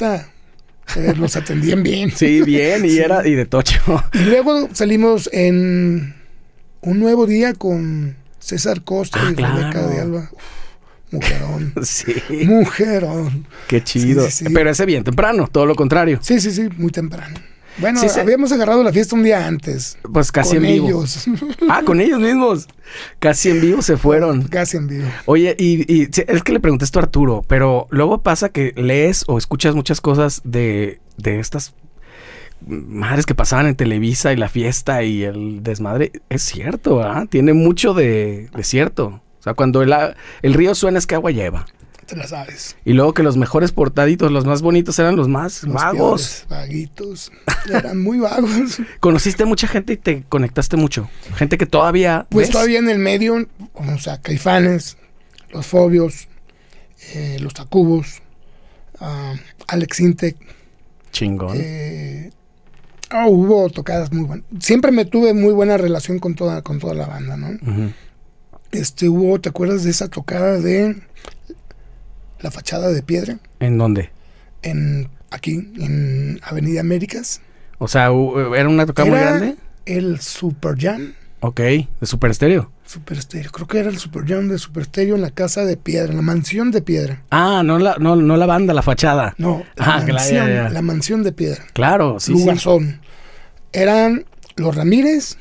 Los atendían bien. Sí, bien, y sí. Y de tocho. Y luego salimos en Un Nuevo Día con César Costa y Rebeca de Alba. Mujerón. Sí. Mujerón. Qué chido. Sí. Pero ese bien temprano, todo lo contrario. Sí, muy temprano. Bueno, habíamos agarrado la fiesta un día antes. Pues casi en vivo. Ellos. Con ellos mismos. Casi en vivo se fueron. Casi en vivo. Oye, y es que le pregunté esto a Arturo, pero luego pasa que lees o escuchas muchas cosas de estas madres que pasaban en Televisa y la fiesta y el desmadre. Es cierto, ¿verdad? Tiene mucho de cierto. O sea, cuando el río suena es que agua lleva. Te la sabes. Y luego que los mejores portaditos, los más bonitos, eran los más vagos. Peores, vaguitos. Eran muy vagos. ¿Conociste mucha gente y te conectaste mucho? Gente que todavía... Pues todavía en el medio, o sea, Caifanes, Los Fobios, Los Tacubos, Alex Intec. Chingón. Hubo tocadas muy buenas. Siempre me tuve muy buena relación con toda la banda, ¿no? Uh-huh. ¿Te acuerdas de esa tocada de La Fachada de Piedra? ¿En dónde? Aquí, en Avenida Américas. O sea, ¿era una tocada muy grande? El Super Jam. Ok, de Super Estéreo. Super Estéreo, creo que era el Super Jam de Super Estéreo en la Casa de Piedra, en la Mansión de Piedra. Ah, no la banda, la fachada. No, la Mansión de Piedra. Claro, sí, Lugarzón. sí. Eran los Ramírez,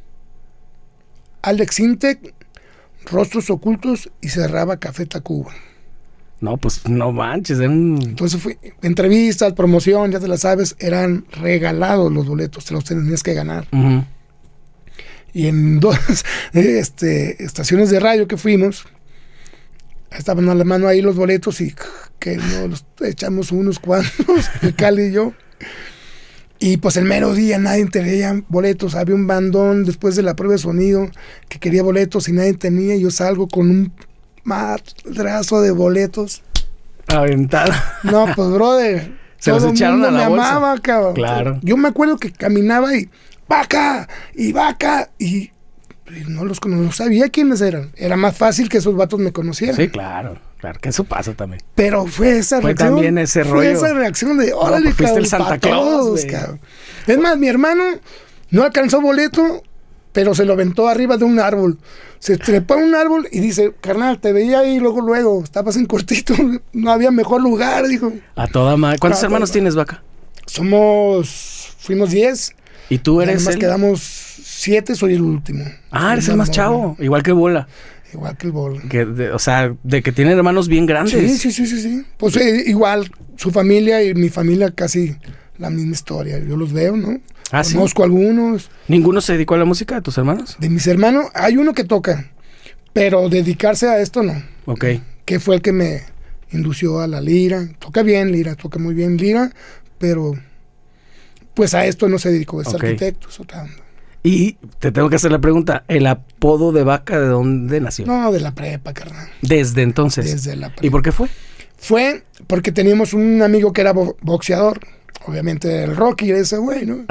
Alex Intec, Rostros Ocultos y cerraba Café Tacuba. No, pues no manches. Entonces fue entrevistas, promoción, ya te la sabes, eran regalados los boletos, te los tenías que ganar. Uh-huh. Y en 2 estaciones de radio que fuimos, estaban a la mano ahí los boletos y que nos los echamos unos cuantos, el Cali y yo. Y pues el mero día nadie tenía boletos. Había un bandón después de la prueba de sonido que quería boletos y nadie tenía. Yo salgo con un madrazo de boletos. Aventado. No, pues brother. Se los echaron a la bolsa. Me amaba, cabrón. Claro. Yo me acuerdo que caminaba y vaca y no sabía quiénes eran. Era más fácil que esos vatos me conocieran. Sí, claro, que eso pasa también. Pero fue esa reacción. Fue también ese rollo. Fue esa reacción de, órale, pues fuiste el Santa Claus, cabrón. Es más, mi hermano no alcanzó boleto, pero se lo aventó arriba de un árbol. Se trepó a un árbol y dice, carnal, te veía ahí luego, estabas en cortito, no había mejor lugar, dijo. A toda madre. ¿Cuántos hermanos tienes, Vaca? Fuimos 10. ¿Y tú eres el...? Quedamos 7, soy el último. Ah, eres el más chavo, igual que Bola. Igual que el Bola. O sea, de que tienen hermanos bien grandes. Sí. Pues igual, su familia y mi familia casi la misma historia. Yo los veo, ¿no? Ah, Conozco algunos. ¿Ninguno se dedicó a la música de tus hermanos? De mis hermanos, hay uno que toca, pero dedicarse a esto no. Ok. Que fue el que me indució a la lira. Toca muy bien lira, pero pues a esto no se dedicó, es arquitecto, es otra onda. Y te tengo que hacer la pregunta, ¿el apodo de Vaca de dónde nació? No, de la prepa, carnal. ¿Desde entonces? Desde la prepa. ¿Y por qué fue? Fue porque teníamos un amigo que era boxeador, obviamente el Rocky, ese güey, ¿no?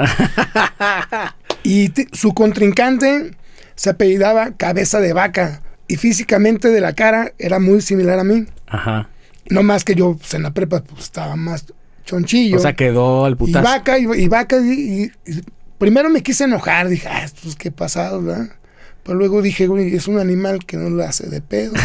Y su contrincante se apellidaba Cabeza de Vaca, y físicamente de la cara era muy similar a mí. Ajá. No más que yo pues, en la prepa pues, estaba más chonchillo. O sea, quedó el putazo. Y Vaca, y primero me quise enojar, dije, pues qué pasado, ¿verdad? Pero luego dije, güey, es un animal que no lo hace de pedo.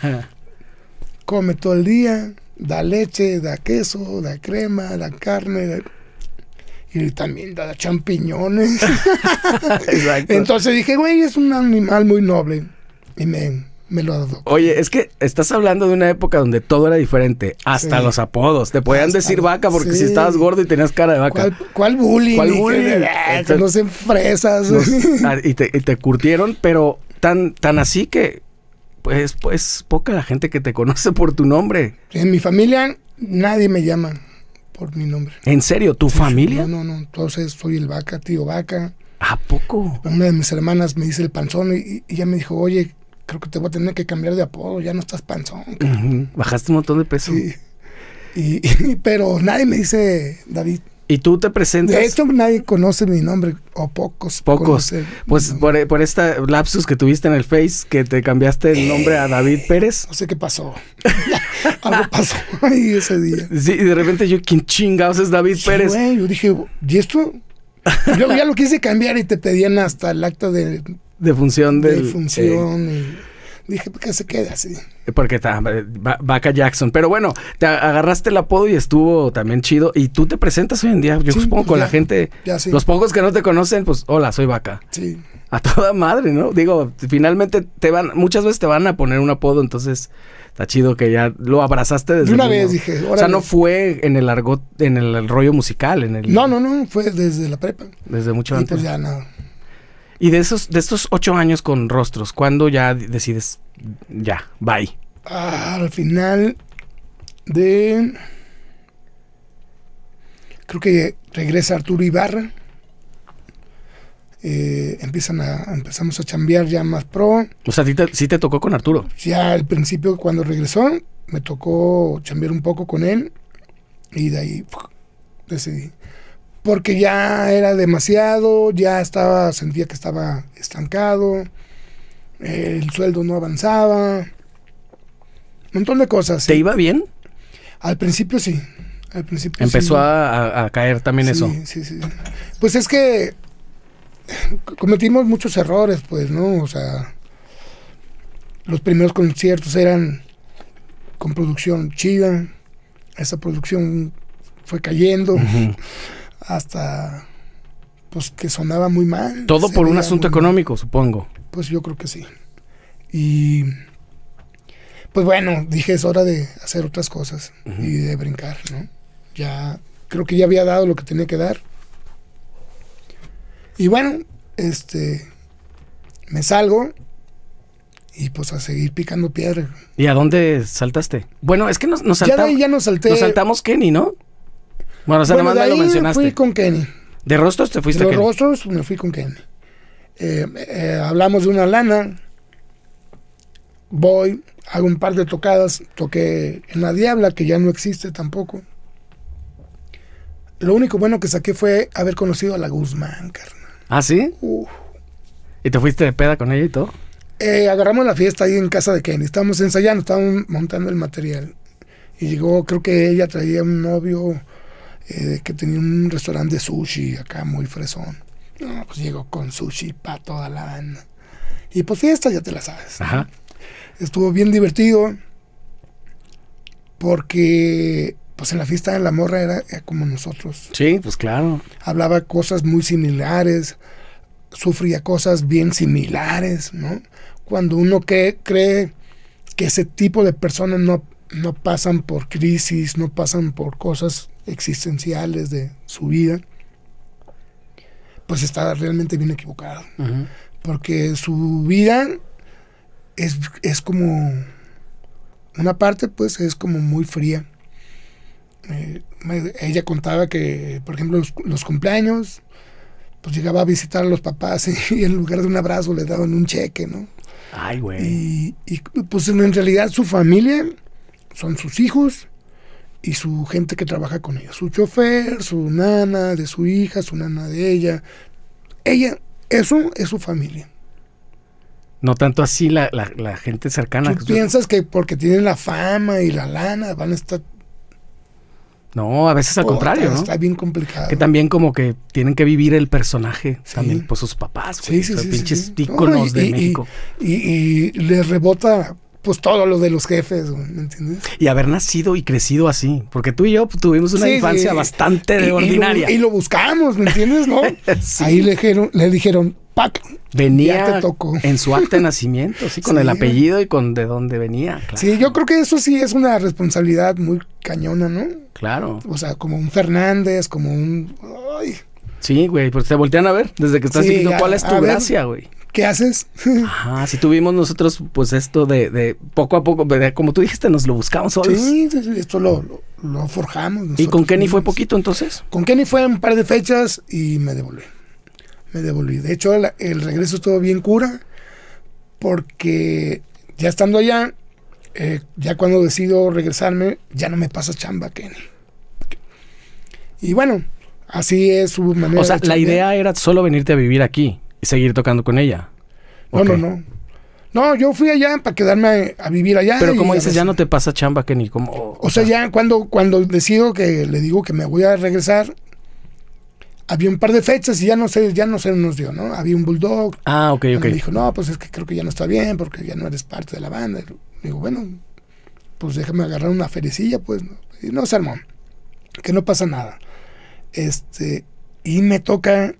Come todo el día, da leche, da queso, da crema, da carne, y también da champiñones. Exacto. Entonces dije, güey, es un animal muy noble. Y me lo adoptó. Oye, es que estás hablando de una época donde todo era diferente, hasta los apodos. Te podían decir Vaca porque si estabas gordo y tenías cara de vaca. ¿Cuál bullying? ¿Cuál bullying? Que no se fresas. Y te curtieron, pero tan así que pues poca la gente que te conoce por tu nombre. En mi familia nadie me llama por mi nombre. ¿En serio? ¿Tu familia? No. Entonces soy el Vaca, tío Vaca. ¿A poco? Una de mis hermanas me dice el panzón y ella me dijo, oye, creo que te voy a tener que cambiar de apodo, ya no estás panzón. Uh-huh. Bajaste un montón de peso. Sí. Pero nadie me dice David. ¿Y tú te presentas? De hecho, nadie conoce mi nombre, o pocos. Pues por esta lapsus que tuviste en el Face, que te cambiaste el nombre a David Pérez. No sé qué pasó. Algo pasó ahí ese día. Sí, y de repente yo, ¿quién chingados es David Pérez? Güey, yo dije, ¿y esto? Luego ya lo quise cambiar y te pedían hasta el acta de función y dije, ¿por qué se queda así? Porque está Vaca Jackson. Pero bueno, te agarraste el apodo y estuvo también chido. Y tú te presentas hoy en día, yo supongo, pues con la gente. Sí. Los pocos que no te conocen, pues, hola, soy Vaca. Sí. A toda madre, ¿no? Digo, finalmente muchas veces te van a poner un apodo, entonces está chido que ya lo abrazaste desde una vez dije, órale. O sea, no fue en el argot, en el rollo musical, No, fue desde la prepa. Desde mucho antes. Pues ya nada. Y de estos 8 años con Rostros, ¿cuándo ya decides, ya, bye? Al final creo que regresa Arturo Ibarra. Empezamos a chambear ya más pro. O sea, sí te tocó con Arturo. Ya al principio cuando regresó, me tocó chambear un poco con él. Y de ahí decidí. Porque ya era demasiado, sentía que estaba estancado, el sueldo no avanzaba, un montón de cosas. ¿Te iba bien? Al principio sí. Empezó a caer también eso. Sí. Pues es que cometimos muchos errores, pues, ¿no? O sea, los primeros conciertos eran con producción chida. Esa producción fue cayendo hasta pues que sonaba muy mal. Todo por un asunto económico, supongo. Pues yo creo que sí. Y pues bueno, dije, es hora de hacer otras cosas y de brincar, ¿no? Ya creo que ya había dado lo que tenía que dar. Y bueno, me salgo y pues a seguir picando piedra. ¿Y a dónde saltaste? Bueno, es que nos saltamos. Ya de ahí ya nos salté. Nos saltamos Kenny, ¿no? Bueno, o sea, bueno, nada más me lo mencionaste. Fui con Kenny. ¿De Rostros te fuiste a Kenny? De Rostros me fui con Kenny. Hablamos de una lana. Voy, hago un par de tocadas. Toqué en La Diabla, que ya no existe tampoco. Lo único bueno que saqué fue haber conocido a la Guzmán, carnal. ¿Ah, sí? ¿Y te fuiste de peda con ella y todo? Agarramos la fiesta ahí en casa de Kenny. Estábamos ensayando, estábamos montando el material. Y llegó, creo que ella traía un novio que tenía un restaurante de sushi acá muy fresón. No, pues llegó con sushi para toda la banda. Y pues fiesta, ya te la sabes. Ajá. Estuvo bien divertido porque pues en la fiesta la morra era como nosotros. Sí, pues claro. Hablaba cosas muy similares, sufría cosas bien similares, ¿no? Cuando uno cree que ese tipo de personas no pasan por crisis, no pasan por cosas existenciales de su vida, pues está realmente bien equivocado. Porque su vida es como una parte, pues es como muy fría. Ella contaba que, por ejemplo, los cumpleaños, pues llegaba a visitar a los papás y en lugar de un abrazo le daban un cheque, ¿no? Ay, güey. Y pues en realidad su familia son sus hijos y su gente que trabaja con ellos. Su chofer, su nana de su hija, su nana de ella. Eso es su familia. No tanto así la gente cercana. Tú piensas que porque tienen la fama y la lana van a estar... No, a veces al contrario, ¿no? Está bien complicado. Que también como que tienen que vivir el personaje también, pues sus papás, güey. Sí, pinches íconos de México. Y les rebota pues todo lo de los jefes, ¿me entiendes? Y haber nacido y crecido así, porque tú y yo pues, tuvimos una infancia bastante ordinaria. Y lo buscamos, ¿me entiendes? ¿No? Sí. Ahí le dijeron, ¡pac! Venía ya te tocó. En su acta de nacimiento, sí, con el apellido y con de dónde venía. Claro. Sí, yo creo que eso sí es una responsabilidad muy cañona, ¿no? Claro. O sea, como un Fernández, como un... Ay. Sí, güey, pues te voltean a ver desde que estás diciendo cuál es tu gracia, güey. ¿Qué haces? Ajá, si tuvimos nosotros, pues esto de poco a poco, como tú dijiste, nos lo buscamos solos. Sí, esto lo forjamos. ¿Y con Kenny fue poquito entonces? Con Kenny fue un par de fechas y me devolví. De hecho, el regreso estuvo bien cura, porque ya estando allá, ya cuando decido regresarme, ya no me pasa chamba, Kenny. Y bueno, así es su manera. O sea, la idea era solo venirte a vivir aquí y seguir tocando con ella. No. No, yo fui allá para quedarme a vivir allá. Pero como dices, ya no te pasa chamba, Kenny. ¿Cómo? O sea, ya cuando decido que le digo que me voy a regresar, había un par de fechas y ya no se nos dio, ¿no? Había un bulldog. Ah, ok. Me dijo, no, pues es que creo que ya no está bien porque ya no eres parte de la banda. Digo, bueno, pues déjame agarrar una ferecilla, pues. Y no se armó. Que no pasa nada. Y me toca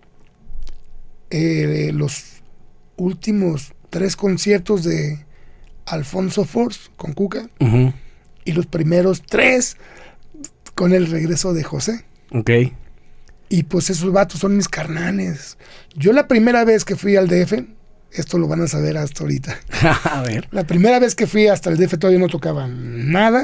los últimos 3 conciertos de Alfonso Force con Cuca. Y los primeros 3 con el regreso de José. Ok. Y pues esos vatos son mis carnales. Yo la primera vez que fui al DF, esto lo van a saber hasta ahorita. A ver. La primera vez que fui hasta el DF todavía no tocaba nada.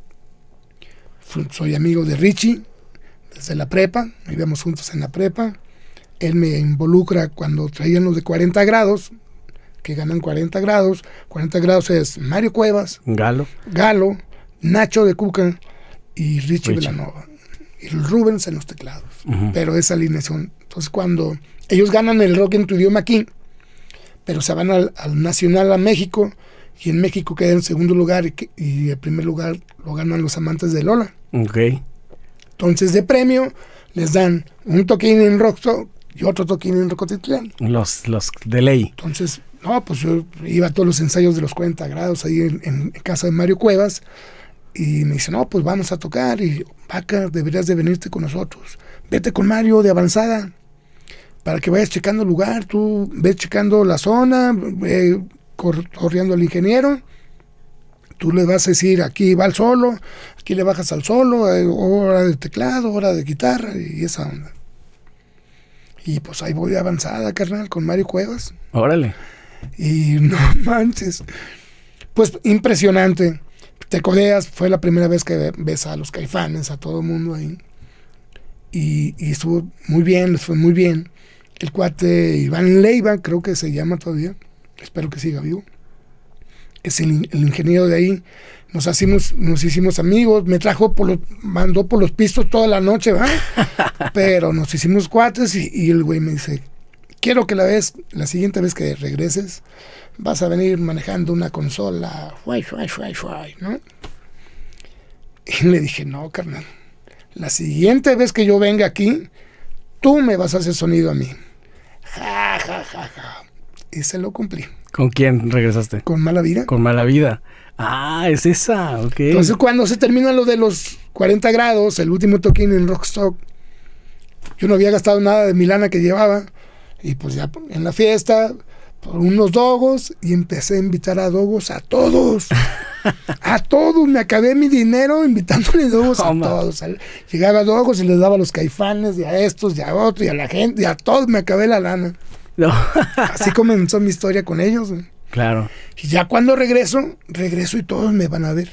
Soy amigo de Richie desde la prepa. Vivíamos juntos en la prepa. Él me involucra cuando traían los de 40 grados, que ganan 40 grados. 40 grados es Mario Cuevas, Galo, Nacho de Cuca y Richie Belanova. Y el Rubens en los teclados. Pero esa alineación. Entonces, cuando ellos ganan el Rock en tu idioma aquí, pero se van al Nacional a México, y en México queda en segundo lugar, y el primer lugar lo ganan los Amantes de Lola. Ok. Entonces, de premio, les dan un toquín en Rockstock y otro toquín en Rocotitlán. Los de ley. Entonces, no, pues yo iba a todos los ensayos de los 40 grados ahí en casa de Mario Cuevas, y me dice, no, pues vamos a tocar, y Vaca, deberías de venirte con nosotros. Vete con Mario de avanzada, para que vayas checando el lugar, tú ves checando la zona, corriendo al ingeniero, tú le vas a decir, aquí va el solo, aquí le bajas al solo, hora de teclado, hora de guitarra, y esa onda. Y pues ahí voy de avanzada, carnal, con Mario Cuevas. Órale. Y no manches, pues impresionante. Te codeas, fue la primera vez que ves a los Caifanes, a todo el mundo ahí. Y estuvo muy bien, les fue muy bien. El cuate Iván Leiva, creo que se llama todavía, espero que siga vivo. Es el ingeniero de ahí. Nos hicimos amigos, mandó por los pistos toda la noche, ¿verdad? Pero nos hicimos cuates y el güey me dice, quiero que la siguiente vez que regreses, vas a venir manejando una consola, ¿no? Y le dije, no, carnal, la siguiente vez que yo venga aquí, tú me vas a hacer sonido a mí. Ja, ja, ja, ja. Y se lo cumplí. ¿Con quién regresaste? Con Mala Vida. Con Mala Vida. Ah, es esa, ok. Entonces, cuando se termina lo de los 40 grados, el último toquín en Rockstock, yo no había gastado nada de mi lana que llevaba, y pues ya en la fiesta, por unos dogos, y empecé a invitar a dogos a todos. A todos, me acabé mi dinero invitándole dogos a todos. Llegaba a dogos y les daba a los Caifanes, y a estos, y a otros, y a la gente, y a todos me acabé la lana. No. Así comenzó mi historia con ellos. Claro. Y ya cuando regreso y todos me van a ver.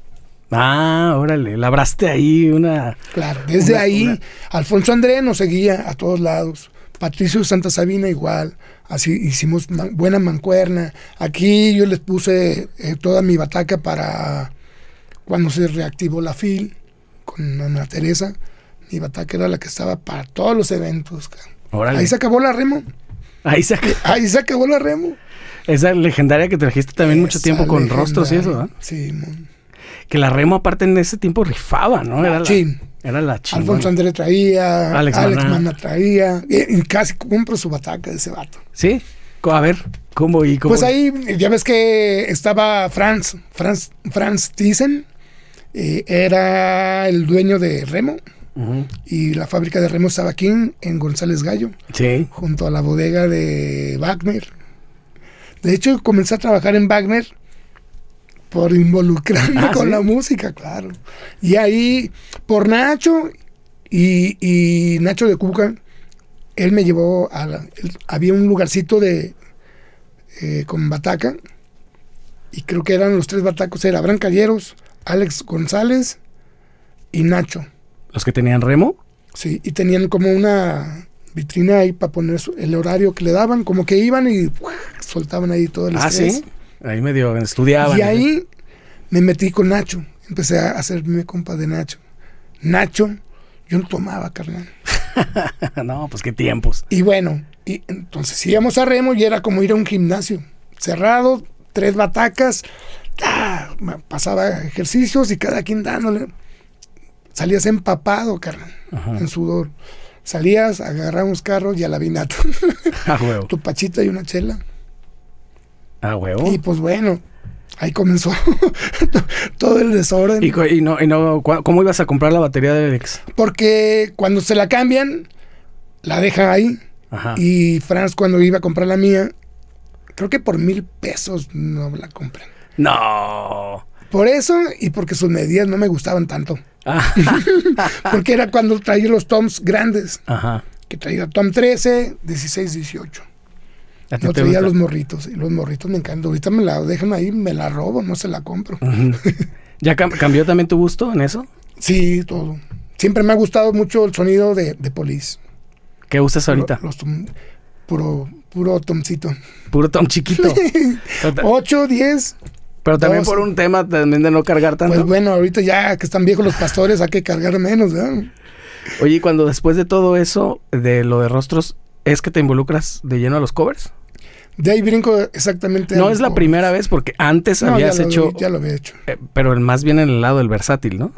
Ah, órale, labraste ahí una... Claro, desde ahí, Alfonso André nos seguía a todos lados. Patricio Santa Sabina igual. Así hicimos buena mancuerna. Aquí yo les puse toda mi bataca para cuando se reactivó la FIL con Ana Teresa. Mi bataca era la que estaba para todos los eventos. Órale. Ahí se acabó la Remo. Ahí se acabó la Remo. Esa legendaria que trajiste también mucho tiempo con rostros y eso, ¿no? Sí, que la Remo aparte en ese tiempo rifaba, ¿no? Era la chingona. Alfonso André traía, Alex Mana traía, y casi compro su bataca de ese vato. ¿Sí? A ver, ¿cómo? Pues ahí, ya ves que estaba Franz Thyssen, era el dueño de Remo. Y la fábrica de Remo estaba aquí en González Gallo, sí, junto a la bodega de Wagner. De hecho, comencé a trabajar en Wagner por involucrarme con la música, claro. Y ahí, por Nacho y Nacho de Cuca, él me llevó había un lugarcito con bataca, y creo que eran los tres batacos, era Abraham Calleros, Alex González y Nacho. ¿Los que tenían Remo? Sí, y tenían como una vitrina ahí para poner el horario que le daban, como que iban y soltaban ahí todo el estrés. ¿Sí? Ahí medio estudiaban. Y ahí me metí con Nacho, empecé a hacerme compa de Nacho. Nacho, yo no tomaba, carnal. No, pues qué tiempos. Y bueno, y entonces íbamos a Remo y era como ir a un gimnasio, cerrado, 3 batacas, pasaba ejercicios y cada quien dándole. Salías empapado, carnal, en sudor. Salías, agarramos carros y a la vinata. A huevo. Tu pachita y una chela. A huevo. Y pues bueno, ahí comenzó todo el desorden. ¿Y no, cómo ibas a comprar la batería de Alex? Porque cuando se la cambian, la dejan ahí. Ajá. Y Franz, cuando iba a comprar la mía, creo que por $1,000 no la compran. No. Por eso y porque sus medidas no me gustaban tanto. Porque era cuando traía los toms grandes. Ajá. Que traía tom 13, 16, 18. No traía los morritos. Y los morritos me encantan. Ahorita me la dejan ahí, me la robo, no se la compro. ¿Ya cambió también tu gusto en eso? Sí, todo. Siempre me ha gustado mucho el sonido de Police. ¿Qué usas ahorita? Puro tomcito. Puro tom chiquito. 8, 10. Pero también 12. por un tema también de no cargar tanto. Pues bueno, ahorita ya que están viejos los pastores hay que cargar menos, ¿verdad? Oye, y cuando después de todo eso, de lo de Rostros, ¿es que te involucras de lleno a los covers? De ahí brinco exactamente. No es la primera vez, porque antes No, habías hecho... ya lo había hecho. Pero más bien en el lado del versátil, ¿no?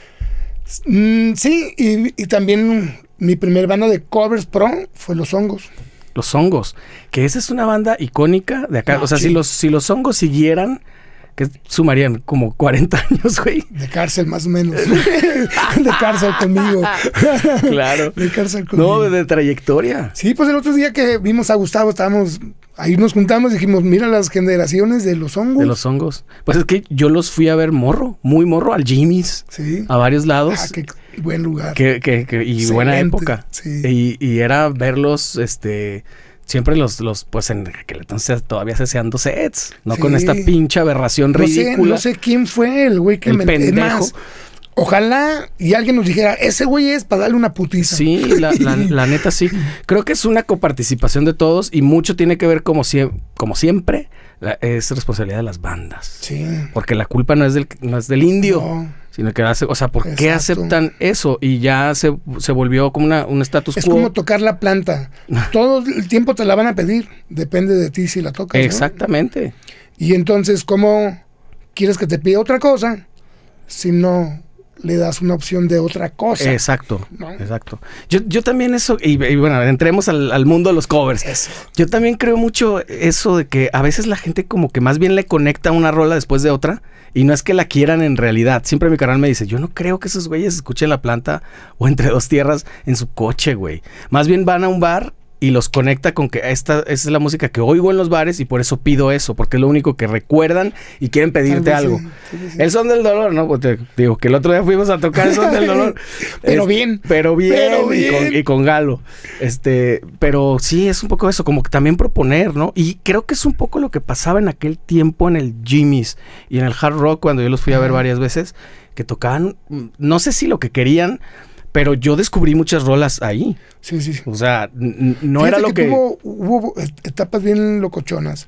Sí, y también mi primer banda de covers pro fue Los Hongos. Los Hongos, que esa es una banda icónica de acá. No, o sea, sí. si los Hongos siguieran, que sumarían como 40 años, güey. De cárcel, más o menos. De cárcel conmigo. Claro. De cárcel conmigo. No, de trayectoria. Sí, pues el otro día que vimos a Gustavo, ahí nos juntamos y dijimos, mira las generaciones de Los Hongos. De los Hongos. Pues es que yo los fui a ver muy morro, al Jimmy's, Sí. a varios lados. Ah, qué buen lugar. Y Excelente, buena época. sí. Y era verlos, siempre pues en aquel entonces todavía se hacían 2 sets, no Sí. con esta pinche aberración ridícula. No sé quién fue el güey que El pendejo. Ojalá y alguien nos dijera, ese güey es para darle una putiza. Sí, la neta sí. Creo que es una coparticipación de todos y mucho tiene que ver como siempre, es responsabilidad de las bandas. Sí. Porque la culpa no es del indio. No. Sino que o sea, ¿por qué Exacto. aceptan eso? Y ya se volvió como un status Es quo. como tocar la planta. Todo el tiempo te la van a pedir. Depende de ti si la tocas. ¿no? Exactamente. Y entonces, ¿cómo quieres que te pida otra cosa si no le das una opción de otra cosa? Exacto, ¿No? exacto. Yo también eso, y bueno, entremos al mundo de los covers. Eso. Yo también creo mucho eso de que a veces la gente como que más bien le conecta una rola después de otra y no es que la quieran en realidad. Siempre mi canal me dice, yo no creo que esos güeyes escuchen La Planta o Entre Dos Tierras en su coche, güey. Más bien van a un bar y los conecta con que esta es la música que oigo en los bares y por eso pido eso, porque es lo único que recuerdan y quieren pedirte algo. Sí. El Son del Dolor, ¿no? Pues te digo que el otro día fuimos a tocar el Son del Dolor. Pero bien. Pero bien. bien. Y con Galo. Pero sí, es un poco eso, como que también proponer, ¿no? Y creo que es un poco lo que pasaba en aquel tiempo en el Jimmy's y en el Hard Rock, cuando yo los fui a ver varias veces, que tocaban, no sé si lo que querían, pero yo descubrí muchas rolas ahí. Sí. O sea, no Fíjate era lo que... Hubo etapas bien locochonas.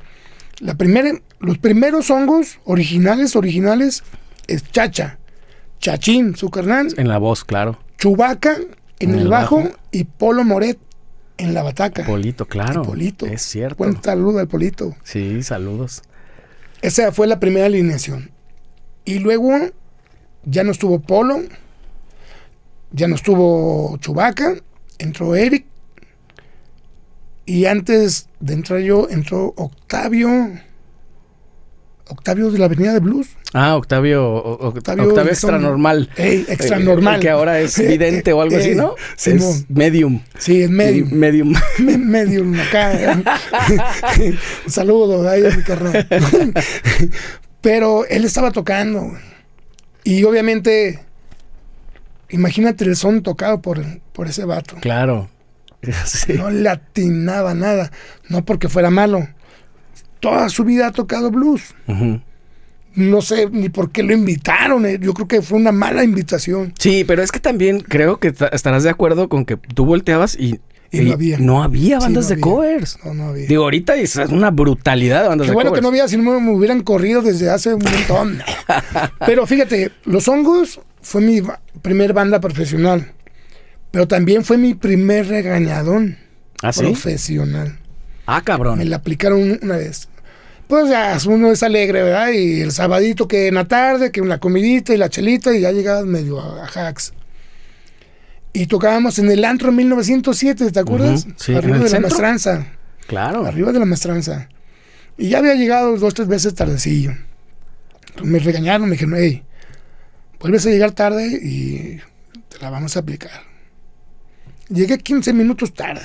Los primeros hongos originales es Chacha, Chachín, su carnal, En la voz, claro. Chubaca en el bajo y Polo Moret en la bataca. Polito, claro. El Polito. Es cierto. Buen saludo al Polito. Sí, saludos. Esa fue la primera alineación. Y luego ya no estuvo Polo, ya no estuvo Chubaca, entró Eric. Y antes de entrar yo, entró Octavio de la Avenida de Blues. Ah, Octavio extra normal. Extra normal. Que ahora es vidente o algo así, ¿no? Simón. Es medium. Sí, es medium. Medium. Medium acá. Un saludo, ahí a mi carnal. Pero él estaba tocando. Y obviamente, imagínate el son tocado por ese vato. Claro. Sí. No le atinaba nada. No porque fuera malo. Toda su vida ha tocado blues. Uh-huh. No sé ni por qué lo invitaron. Yo creo que fue una mala invitación. Sí, pero es que también creo que estarás de acuerdo con que tú volteabas y no había bandas de covers. No había. Digo, ahorita es una brutalidad de bandas de covers. Qué bueno que no había, si no me hubieran corrido desde hace un montón. Pero fíjate, Los Hongos fue mi primer banda profesional. Pero también fue mi primer regañadón profesional. Ah, cabrón. Me la aplicaron una vez. Pues ya uno es alegre, ¿verdad? Y el sabadito que en la tarde, que la comidita y la chelita, y ya llegabas medio a hacks. Y tocábamos en el antro en 1907, ¿te acuerdas? Uh-huh, sí, arriba ¿en el de centro? La Maestranza. Claro. Arriba de La Maestranza. Y ya había llegado 2 o 3 veces tardecillo. Entonces me regañaron, me dijeron, hey, vuelves a llegar tarde y te la vamos a aplicar. Llegué 15 minutos tarde.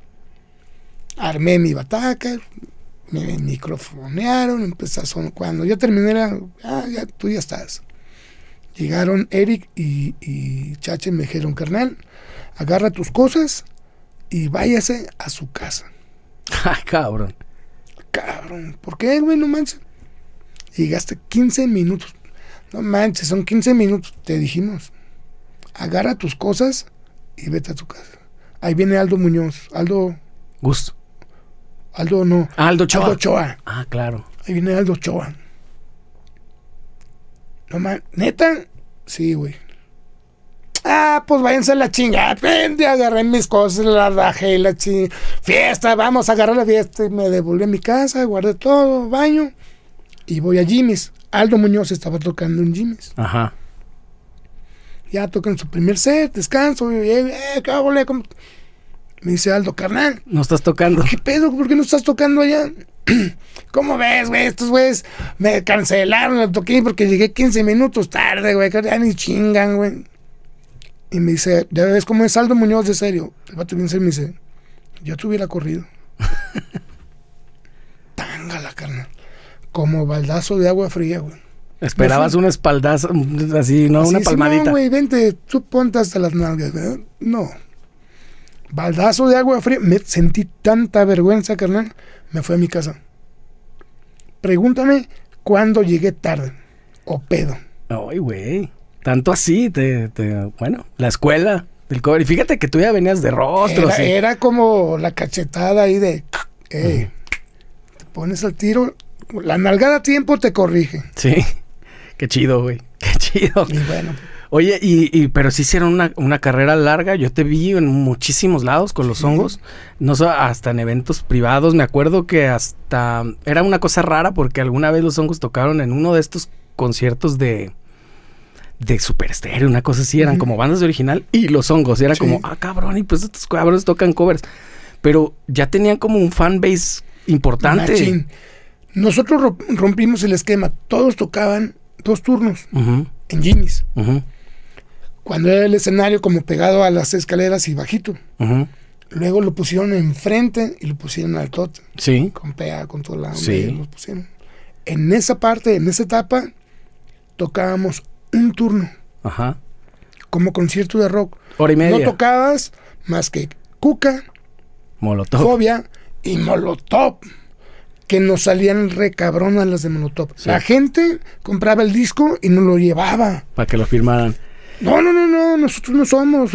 Armé mi bataca, me microfonearon, empezaron. Cuando ya terminé, tú ya estás. Llegaron Eric y Chache, me dijeron, carnal, agarra tus cosas y váyase a su casa. Ay, cabrón. Cabrón, ¿por qué, güey? No manches. Llegaste 15 minutos. No manches, son 15 minutos. Te dijimos, agarra tus cosas y vete a tu casa. Ahí viene Aldo Muñoz. Aldo Ochoa. Aldo Ochoa. Ah, claro. Ahí viene Aldo Ochoa. No man, ¿neta? Sí, güey. Ah, pues váyanse a la chingada. Agarré mis cosas, la rajé, la chingada. Fiesta, vamos a agarrar la fiesta. Y me devolví a mi casa, guardé todo, baño. Y voy a Jimmy's. Aldo Muñoz estaba tocando en Jimmy's. Ajá. Ya tocan su primer set, descanso. ¿Cómo? Me dice Aldo, carnal. ¿No estás tocando? ¿Qué pedo? ¿Por qué no estás tocando allá? ¿Cómo ves, güey? Estos güeyes me cancelaron el toquín porque llegué 15 minutos tarde, güey. Ya ni chingan, güey. Y me dice, ¿ya ves cómo es Aldo Muñoz de serio? El vato bien serio me dice, yo te hubiera corrido. Tángala, carnal. Como baldazo de agua fría, güey. Esperabas una espaldazo, así, ¿no? Así, una palmadita. No, güey, vente, tú ponte hasta las nalgas, güey. No. Baldazo de agua fría. Me sentí tanta vergüenza, carnal. Me fui a mi casa. Pregúntame cuándo llegué tarde. O pedo. Ay, güey. Tanto así, bueno, la escuela del cover. Y fíjate que tú ya venías de rostro. Era como la cachetada ahí de... te pones al tiro. La nalgada a tiempo te corrige. Sí. Qué chido, güey. Qué chido. Y bueno. Oye, pero sí hicieron una carrera larga. Yo te vi en muchísimos lados con los hongos. No hasta en eventos privados. Me acuerdo que hasta... Era una cosa rara porque alguna vez los hongos tocaron en uno de estos conciertos de Super Estéreo, una cosa así. Eran como bandas de original y los hongos. Y era como, cabrón, y pues estos cabrones tocan covers. Pero ya tenían como un fanbase importante. Machín. Nosotros rompimos el esquema. Todos tocaban 2 turnos en Jimmy's. Cuando era el escenario como pegado a las escaleras y bajito. Luego lo pusieron enfrente y lo pusieron al tote. Sí. Con PA, con todo la onda. Sí. Lo pusieron. En esa parte, en esa etapa, tocábamos un turno. Ajá. Como concierto de rock. Hora y media. No tocabas más que Cuca, Molotov. Fobia y Molotov. Que nos salían re cabronas las de Molotov. Sí. La gente compraba el disco y nos lo llevaba. Para que lo firmaran. No, nosotros no somos.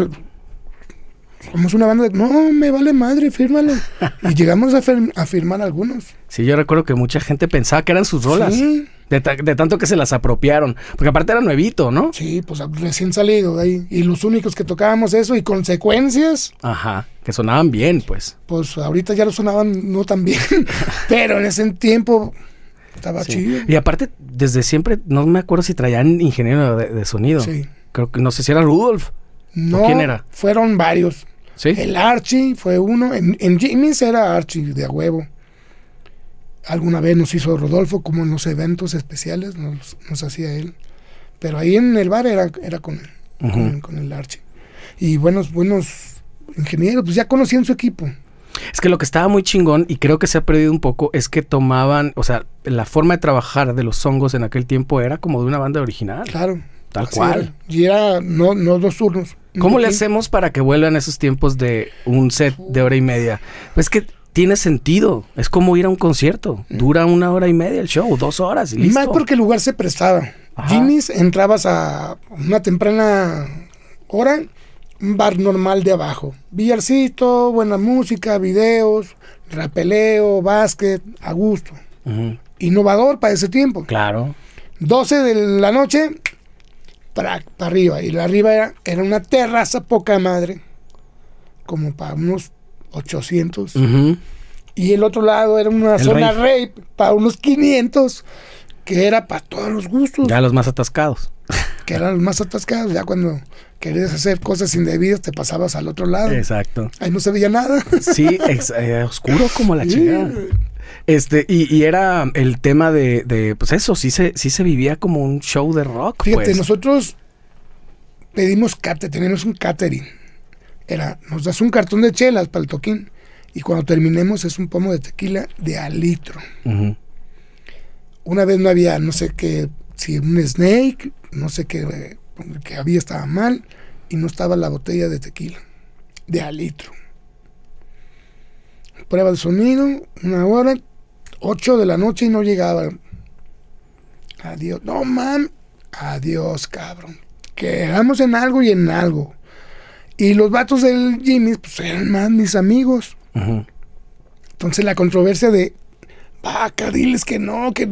Somos una banda de... No, me vale madre, fírmalo. Y llegamos a firmar algunos. Sí, yo recuerdo que mucha gente pensaba que eran sus rolas. Sí. De tanto que se las apropiaron. Porque aparte era nuevito, ¿no? Sí, pues recién salido de ahí. Y los únicos que tocábamos eso y consecuencias. Ajá, que sonaban bien, pues. Pues ahorita ya lo sonaban no tan bien. Pero en ese tiempo estaba chido. Y aparte, desde siempre, no me acuerdo si traían ingeniero de sonido. Sí. Creo que no sé si era Rudolf. No, ¿quién era? Fueron varios. ¿Sí? El Archie fue uno. En Jimmy's era Archie, de a huevo. Alguna vez nos hizo Rodolfo, como en los eventos especiales, nos hacía él. Pero ahí en el bar era con él, con el Archie. Y buenos ingenieros, pues ya conocían su equipo. Es que lo que estaba muy chingón, y creo que se ha perdido un poco, es que tomaban, o sea, la forma de trabajar de los hongos en aquel tiempo era como de una banda original. Claro. Tal cual. Era. Y era no 2 turnos. ¿Cómo le hacemos para que vuelvan esos tiempos de un set de hora y media? Pues que tiene sentido. Es como ir a un concierto. Dura 1 hora y media el show, 2 horas y listo. Más porque el lugar se prestaba. Jimmy's, entrabas a una temprana hora, un bar normal de abajo. Billarcito, buena música, videos, rapeleo, básquet, a gusto. Innovador para ese tiempo. Claro. 12 de la noche, para arriba. Y la arriba era una terraza poca madre. Como para unos 800. Y el otro lado era una zona rape para unos 500. Que era para todos los gustos. Ya los más atascados. Que eran los más atascados. Ya cuando querías hacer cosas indebidas te pasabas al otro lado. Exacto. Ahí no se veía nada. Sí, oscuro como la chingada. Y era el tema de pues eso, sí se vivía como un show de rock. Fíjate, pues. Nosotros pedimos teníamos un catering. Nos das un cartón de chelas para el toquín. Y cuando terminemos es un pomo de tequila de a litro. Una vez no había, no sé qué, si un snake, no sé qué, que había estaba mal. Y no estaba la botella de tequila de a litro. Prueba de sonido, 1 hora, 8 de la noche y no llegaba. Adiós. No, mam. Adiós, cabrón. Quedamos en algo y en algo. Y los vatos del Jimmy's, pues eran más mis amigos. Entonces la controversia de, vaca, diles que no.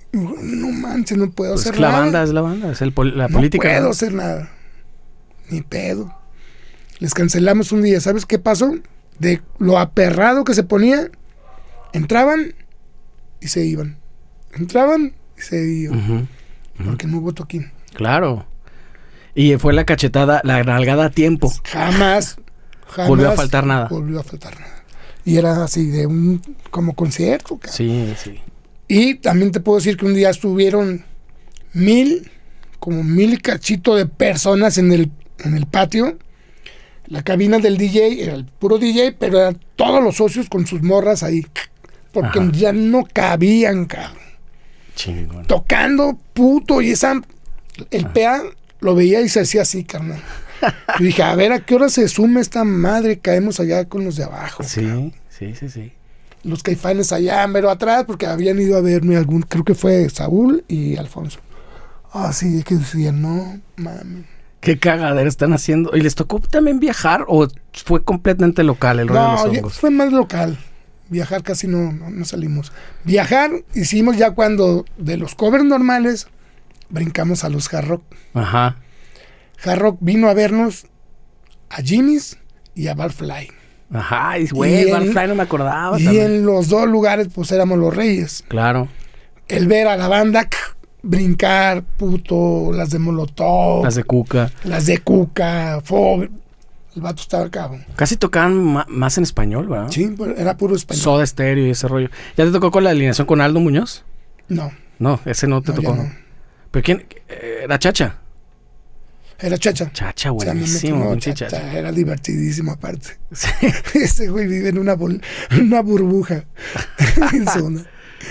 No manches, no puedo Pues hacer la nada. banda es la banda, es la No política. puedo ¿no? hacer nada. Ni pedo. Les cancelamos un día. ¿Sabes qué pasó? De lo aperrado que se ponía, entraban y se iban. Entraban y se iban. Ujú. Porque no hubo toquín. Claro. Y fue la cachetada, la nalgada a tiempo. Jamás Volvió a faltar nada. Volvió a faltar nada. Y era así de un como concierto, cabrón. Sí, sí. Y también te puedo decir que un día estuvieron 1,000, como 1,000 cachito de personas en el patio. La cabina del DJ era el puro DJ, pero eran todos los socios con sus morras ahí. Porque Ajá. ya no cabían, cabrón. Chingón. Tocando, puto, y el PA lo veía y se hacía así, carnal. Yo dije, a ver, ¿a qué hora se suma esta madre? Caemos allá con los de abajo. Sí, sí, sí, sí. Los Caifanes allá, pero atrás, porque habían ido a verme creo que fue Saúl y Alfonso. Sí, que decían, no, mami. Qué cagadero están haciendo. ¿Y les tocó también viajar o fue completamente local el rollo de No, los hongos? fue más local. Viajar casi no salimos. Viajar hicimos ya cuando de los covers normales brincamos a los Hard Rock. Ajá. Hard Rock vino a vernos a Jimmy's y a Barfly. Ajá, y güey, Barfly no me acordaba. Y también. en los dos lugares pues éramos los reyes. Claro. El ver a la banda brincar, puto, las de Molotov, Las de Cuca. las de Cuca, el vato estaba cabrón. Casi tocaban más en español, ¿verdad? Sí, era puro español. Soda Stereo y ese rollo. ¿Ya te tocó con la alineación con Aldo Muñoz? No, No, ese no te no, tocó. ya no. ¿Pero quién? Era Chacha. Era Chacha. Chacha, O sea, a mí me buenísimo. tocó pinche Chacha. Chacha. Era divertidísimo aparte. Sí. Ese güey vive en una burbuja. En zona.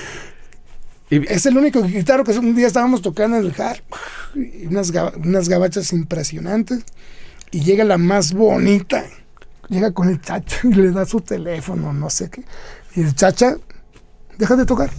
Y- Es el único guitarro que un día estábamos tocando en el hard. Y unas gabachas impresionantes. Y llega la más bonita. Llega con el Chacha y le da su teléfono, no sé qué. Y el Chacha deja de tocar.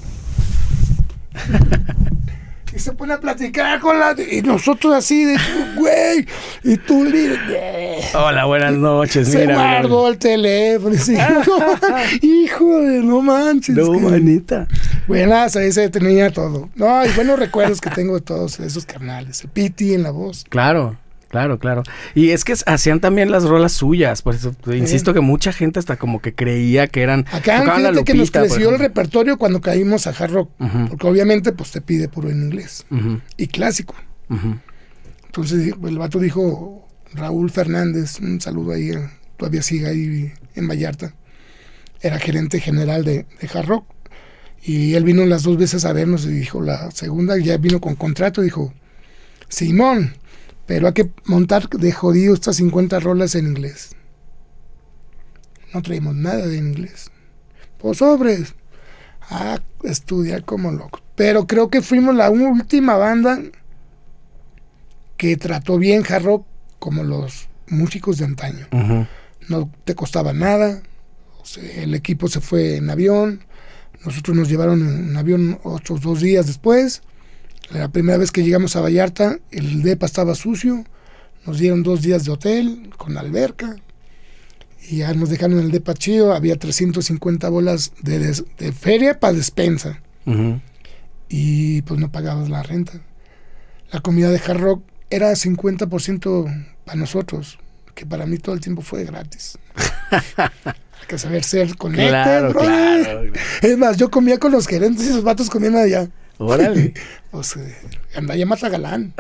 Y se pone a platicar con y nosotros así de, güey, y tú Hola, buenas noches. se Mira, guardó el teléfono. Y dice, hijo de no manches. No, que- manita. Buenas, ahí se tenía todo. No, y buenos recuerdos que tengo de todos esos carnales. El Piti en la voz. Claro, claro, claro. Y es que hacían también las rolas suyas. Por eso te insisto que mucha gente hasta como que creía que eran. Acá, tocaban la fíjate que nos Lupita, por creció el ejemplo. repertorio cuando caímos a Hard Rock. Ujú. Porque obviamente, pues te pide puro en inglés. Ujú, Y clásico. ujú. Entonces el vato dijo, Raúl Fernández, un saludo ahí, todavía sigue ahí en Vallarta. Era gerente general de Hard Rock. Y él vino las 2 veces a vernos y dijo, la segunda ya vino con contrato, dijo, Simón, pero hay que montar de jodido estas 50 rolas en inglés. No traemos nada de inglés. Pues sobres. Estudiar como loco. Pero creo que fuimos la última banda que trató bien Hard Rock como los músicos de antaño. Ujú. No te costaba nada. O sea, el equipo se fue en avión. Nosotros nos llevaron en avión otros 2 días después. La primera vez que llegamos a Vallarta, el depa estaba sucio. Nos dieron 2 días de hotel con alberca. Y ya nos dejaron en el depa chido. Había 350 bolas de feria para despensa. Ujú. Y pues no pagabas la renta. La comida de Hard Rock era 50% para nosotros, que para mí todo el tiempo fue gratis. Hay que saber ser conecte, Claro, brother. claro. Es más, yo comía con los gerentes y esos vatos comían allá. Órale. Pues anda ya mata galán.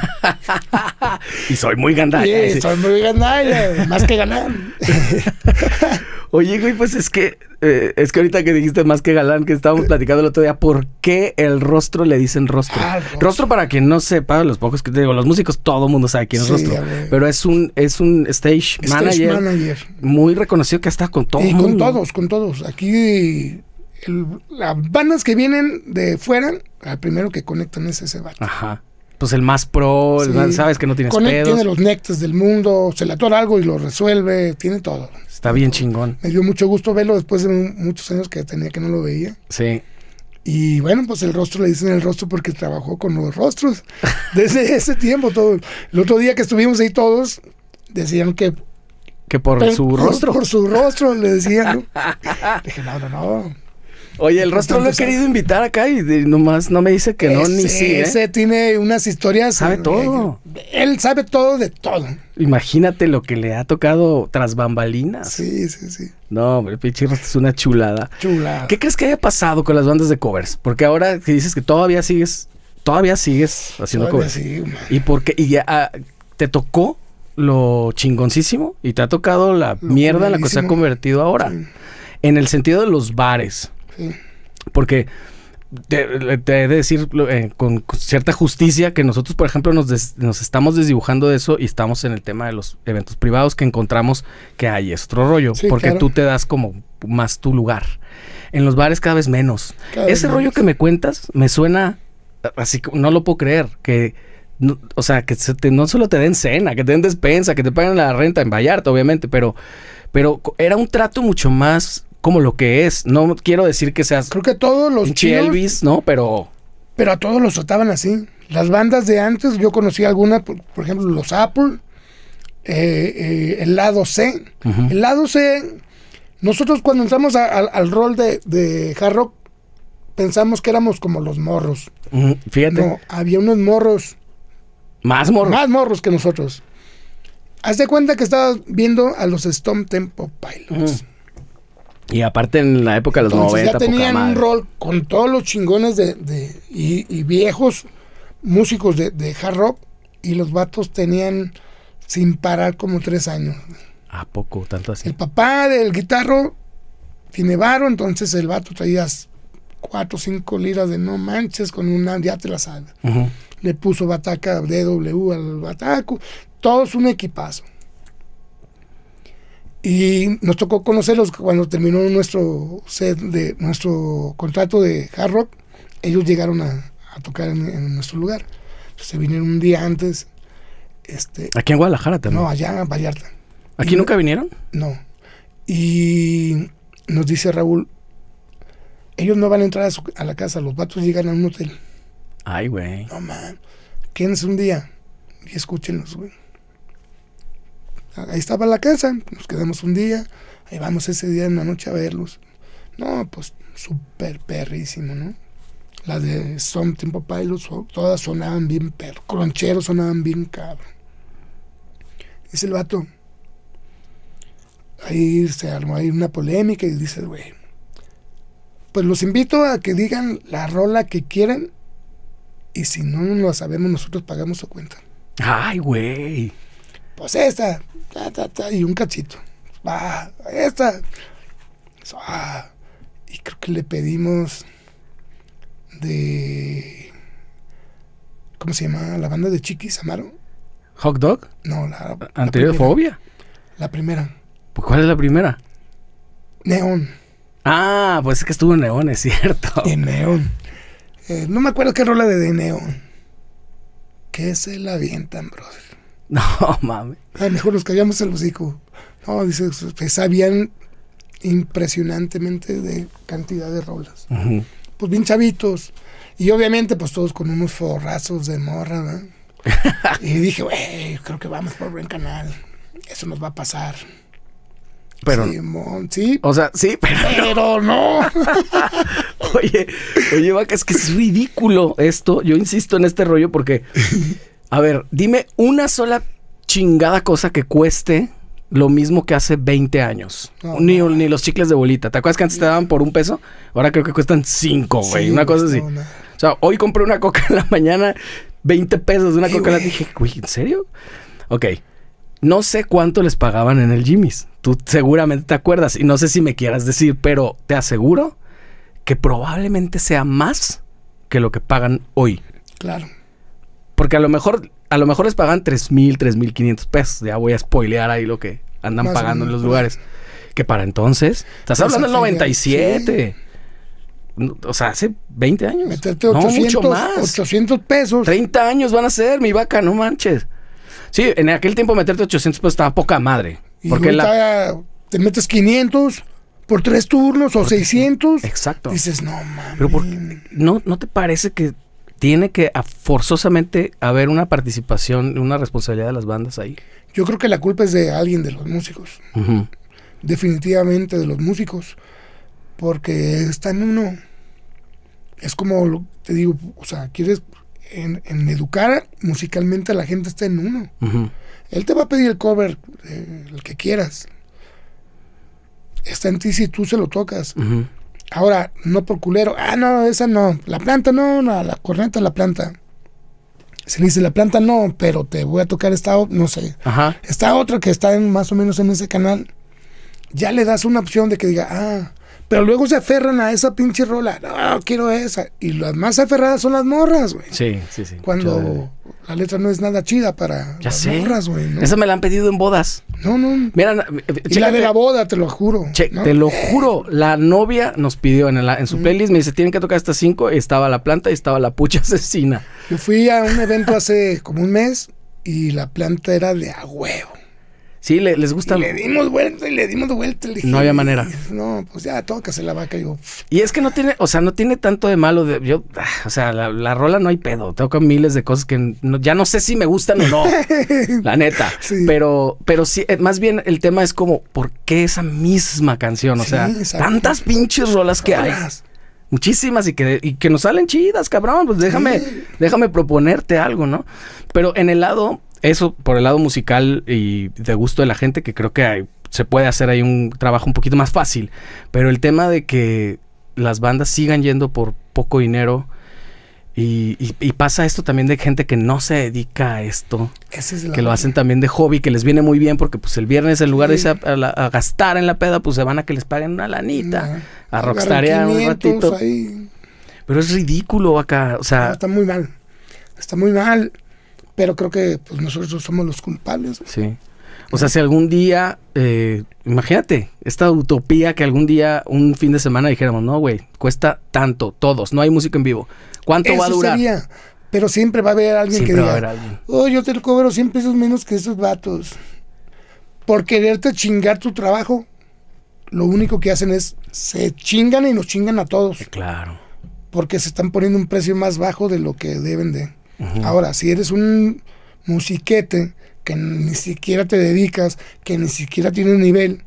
Y soy muy gandalla. Sí, Sí. soy muy gandalla, más que galán. Oye, güey, pues es que ahorita que dijiste más que galán, que estábamos platicando el otro día, ¿por qué el Rostro le dicen Rostro? El Rostro. Rostro, para quien no sepa, los pocos que te digo, los músicos, todo el mundo sabe quién es Sí, Rostro. güey. Pero es un stage manager muy reconocido que está con todo Y el con mundo. con todos. Aquí las bandas que vienen de fuera, el primero que conectan es ese vato. Ajá. Pues el más pro, el Sí. más, sabes que no tienes pedos. Tiene los nectes del mundo, se le atora algo y lo resuelve, tiene todo. Está bien chingón. Me dio mucho gusto verlo después de muchos años que tenía que no lo veía. Sí. Y bueno, pues el Rostro le dicen el Rostro porque trabajó con los rostros desde ese tiempo. Todo. El otro día que estuvimos ahí todos, decían que... Que por su rostro. Por su rostro, le decían. ¿No? Dije, no. Oye, el Rostro lo he querido invitar acá y nomás no me dice que no, ni sí, ¿eh? Ese tiene unas historias. Sabe todo. Él sabe todo de todo. Imagínate lo que le ha tocado tras bambalinas. Sí, sí, sí. No, hombre, pinche Rostro es una chulada. Chulada. ¿Qué crees que haya pasado con las bandas de covers? Porque ahora que dices que todavía sigues haciendo covers. Sí, ¿Y por qué? ¿Y ya te tocó lo chingoncísimo? ¿Y te ha tocado la mierda en la que se ha convertido ahora? Sí. En el sentido de los bares. Sí. Porque te he de decir con cierta justicia que nosotros, por ejemplo, nos estamos desdibujando de eso y estamos en el tema de los eventos privados que encontramos que hay es otro rollo. Sí, porque claro, tú te das como más tu lugar. En los bares cada vez menos. Ese rollo que me cuentas me suena así, no lo puedo creer, que... No, o sea, que no solo te den cena, que te den despensa, que te paguen la renta en Vallarta, obviamente, pero era un trato mucho más como lo que es. No quiero decir que seas... Creo que todos los chinos... Elvis, ¿no? Pero a todos los trataban así. Las bandas de antes, yo conocí algunas, por ejemplo, los Apple, el lado C. El lado C, nosotros cuando entramos al rol de hard rock, pensamos que éramos como los morros. Fíjate. No, había unos morros... Más morros que nosotros. Haz de cuenta que estabas viendo a los Stone Temple Pilots. Y aparte en la época de los 90, ya tenían un rol con todos los chingones y viejos músicos de hard rock. Y los vatos tenían sin parar como 3 años. ¿A poco? ¿Tanto así? El papá del guitarro tiene varo, entonces el vato traía 4 o 5 liras de no manches con una, ya te la sabes. Le puso bataca DW al bataco, todos un equipazo. Y nos tocó conocerlos cuando terminó nuestro contrato de hard rock. Ellos llegaron a tocar en nuestro lugar. Se vinieron un día antes. ¿Aquí en Guadalajara también? No, allá en Vallarta. ¿Aquí nunca vinieron? No. Y nos dice Raúl, ellos no van a entrar a la casa, los vatos llegan a un hotel. Ay, güey. No, man. Quédense un día y escúchenlos, güey. Ahí estaba la casa, nos quedamos un día, ahí vamos ese día en la noche a verlos. No, pues súper perrísimo, ¿no? Las de Stone Temple Pilots, todas sonaban bien croncheros, sonaban bien cabrón. Dice el vato, ahí se armó ahí una polémica y dice, güey, pues los invito a que digan la rola que quieran. Y si no lo sabemos, nosotros pagamos su cuenta. Ay, güey. Pues esta, y un cachito. Esta. Y creo que le pedimos de... ¿Cómo se llama? La banda de Chiquis, Amaro. ¿Hot Dog? No, ¿Anteriorfobia? La primera. ¿Pues cuál es la primera? Neón. Ah, pues es que estuvo en Neón, es cierto. En Neón. No me acuerdo qué rola de Neón. Que se la avientan, brother. No, mames. Mejor nos callamos el hocico. No, dice, que sabían impresionantemente de cantidad de rolas. Pues bien chavitos. Y obviamente, pues todos con unos forrazos de morra, ¿no? Y dije, güey, creo que vamos por buen canal. Eso nos va a pasar. Pero sí. O sea, sí, pero no. Oye, Vaca, es que es ridículo esto. Yo insisto en este rollo porque, a ver, dime una sola chingada cosa que cueste lo mismo que hace 20 años. Ni los chicles de bolita. ¿Te acuerdas que antes te daban por $1? Ahora creo que cuestan 5, güey. Sí, una cosa así. No. O sea, hoy compré una coca en la mañana, 20 pesos de una coca. Dije, güey, ¿en serio? Ok. No sé cuánto les pagaban en el Jimmy's. Tú seguramente te acuerdas. Y no sé si me quieras decir, pero te aseguro que probablemente sea más que lo que pagan hoy. Claro. Porque a lo mejor les pagan 3,000, 3,500 pesos. Ya voy a spoilear ahí lo que andan más pagando en los lugares. Que para entonces, estás hablando del 97. Sí. O sea, hace 20 años. Meterte 800, no, mucho más. 800 pesos. 30 años van a ser, mi Vaca, no manches. Sí, en aquel tiempo meterte 800 pesos estaba poca madre. Y porque te metes 500 por 3 turnos o 600. Exacto. Dices, no mames. Pero ¿no te parece que tiene que forzosamente haber una participación, una responsabilidad de las bandas ahí? Yo creo que la culpa es de alguien de los músicos. Definitivamente de los músicos. porque está en uno. Es como te digo, o sea, quieres en educar musicalmente a la gente, está en uno. Él te va a pedir el cover, el que quieras. Está en ti si tú se lo tocas. Ahora, no por culero. No, esa no. La planta no, la corneta, la planta. Se le dice, la planta no, pero te voy a tocar esta otra, no sé. Esta otra que está más o menos en ese canal. Ya le das una opción de que diga, pero luego se aferran a esa pinche rola. No, quiero esa. Y las más aferradas son las morras, güey. Sí. Cuando la letra no es nada chida para las morras, güey, ¿no? Esa me la han pedido en bodas. No. Mira, y la de la boda, te lo juro. ¿no? Te lo juro. La novia nos pidió en su playlist, me dice, tienen que tocar estas 5. Estaba la planta y estaba la pucha asesina. Yo fui a un evento hace como un mes y la planta era de a huevo. Sí, les gusta. Y le dimos vuelta. Le dije, no había manera. No, pues ya, tócase la vaca. Y es que no tiene tanto de malo. La rola no hay pedo. Toca miles de cosas que ya no sé si me gustan o no. La neta. Sí. Pero sí, más bien el tema es como, ¿por qué esa misma canción? O sea, exacto. Tantas pinches rolas que hay. Muchísimas y que nos salen chidas, cabrón. Pues déjame proponerte algo, ¿no? Pero en el lado... Eso por el lado musical y de gusto de la gente, que creo que se puede hacer ahí un trabajo un poquito más fácil. Pero el tema de que las bandas sigan yendo por poco dinero y pasa esto también de gente que no se dedica a esto, que lo hacen también de hobby, que les viene muy bien porque pues el viernes en lugar de irse a gastar en la peda, pues se van a que les paguen una lanita, a rockstarear un ratito. Ahí. Pero es ridículo acá, o sea... Está muy mal. Pero creo que pues nosotros somos los culpables. Sí. O sea, si algún día, imagínate, esta utopía que algún día, un fin de semana dijéramos, no, güey, cuesta tanto, todos, no hay música en vivo. ¿Cuánto va a durar? Sería, pero siempre va a haber alguien que diga, yo te lo cobro 100 pesos menos que esos vatos. Por quererte chingar tu trabajo, lo único que hacen es, se chingan y nos chingan a todos. Claro. Porque se están poniendo un precio más bajo de lo que deben de. Ahora, si eres un musiquete que ni siquiera te dedicas, que ni siquiera tienes nivel,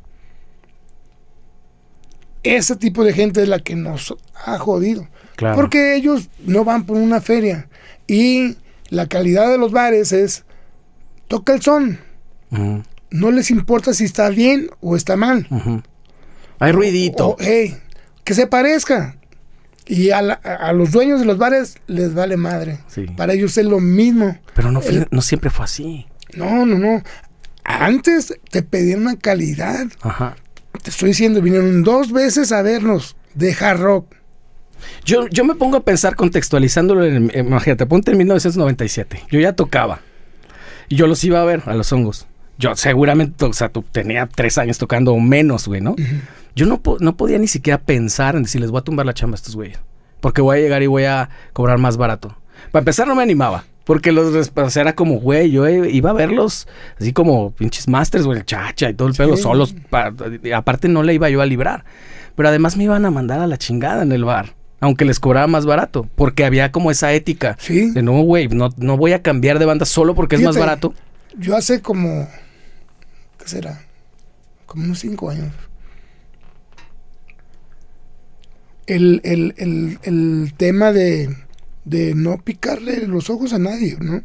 ese tipo de gente es la que nos ha jodido. Claro. Porque ellos no van por una feria y la calidad de los bares es toca el son. No les importa si está bien o está mal. Hay ruidito. Que se parezca. Y a los dueños de los bares les vale madre. Sí. Para ellos es lo mismo. Pero no siempre fue así. No. Antes te pedían una calidad. Te estoy diciendo, vinieron 2 veces a vernos de hard rock. Yo me pongo a pensar contextualizándolo. Imagínate, ponte en 1997. Yo ya tocaba. Y yo los iba a ver a los hongos. Yo seguramente, o sea, tenía 3 años tocando o menos, güey, ¿no? Yo no podía ni siquiera pensar en decir, les voy a tumbar la chamba a estos güeyes. Porque voy a llegar y voy a cobrar más barato. Para empezar, no me animaba. Porque era como, güey, yo iba a verlos así como pinches masters, güey, el Chacha y todo el pedo solos. Aparte, no le iba yo a librar. Pero además me iban a mandar a la chingada en el bar. Aunque les cobraba más barato. Porque había como esa ética. Sí. De no, güey, no voy a cambiar de banda solo porque es más barato. Yo hace como... ¿Qué será? Como unos 5 años. El tema de no picarle los ojos a nadie, ¿no?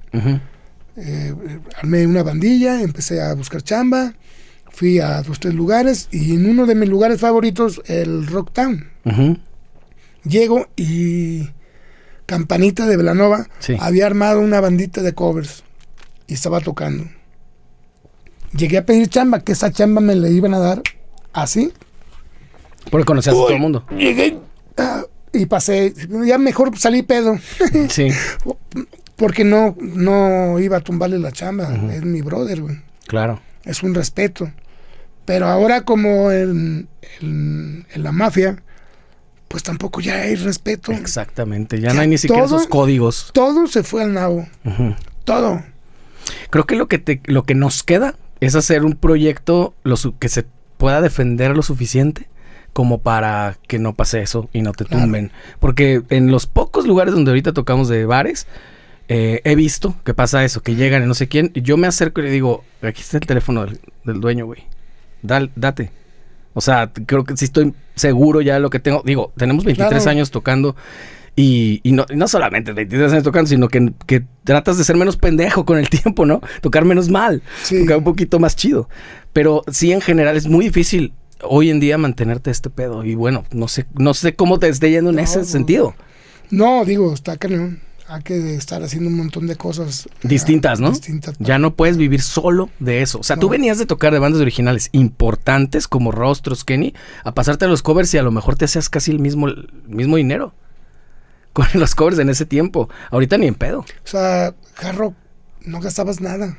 Armé una bandilla, empecé a buscar chamba, fui a 2, 3 lugares y en uno de mis lugares favoritos, el Rocktown. Llego y Campanita de Belanova había armado una bandita de covers y estaba tocando. Llegué a pedir chamba, que esa chamba me la iban a dar así. Porque conocías a todo el mundo. Llegué y pasé, ya mejor salí pedo. Sí. Porque no iba a tumbarle la chamba. Es mi brother, güey. Claro. Es un respeto. Pero ahora como en la mafia, pues tampoco ya hay respeto. Exactamente. Ya no hay ni siquiera esos códigos. Todo se fue al nabo. Todo. Creo que lo que nos queda es hacer un proyecto que se pueda defender lo suficiente como para que no pase eso y no te tumben. Porque en los pocos lugares donde ahorita tocamos de bares, he visto que pasa eso, que llegan y no sé quién, y yo me acerco y le digo, aquí está el teléfono del dueño, güey. Date. O sea, creo que sí estoy seguro ya de lo que tengo. Digo, tenemos 23 años tocando y no solamente 23 años tocando, sino que tratas de ser menos pendejo con el tiempo, ¿no? Tocar menos mal, tocar un poquito más chido. Pero sí, en general, es muy difícil hoy en día mantenerte este pedo. Y bueno, no sé cómo te esté yendo en ese sentido. No, digo, está cañón. Hay que estar haciendo un montón de cosas distintas, ¿no? Distintas. Ya no puedes vivir solo de eso. O sea, tú venías de tocar de bandas originales importantes como Rostros, Kenny, a pasarte a los covers y a lo mejor te hacías casi el mismo dinero con los covers en ese tiempo. Ahorita ni en pedo. O sea, hard rock, no gastabas nada.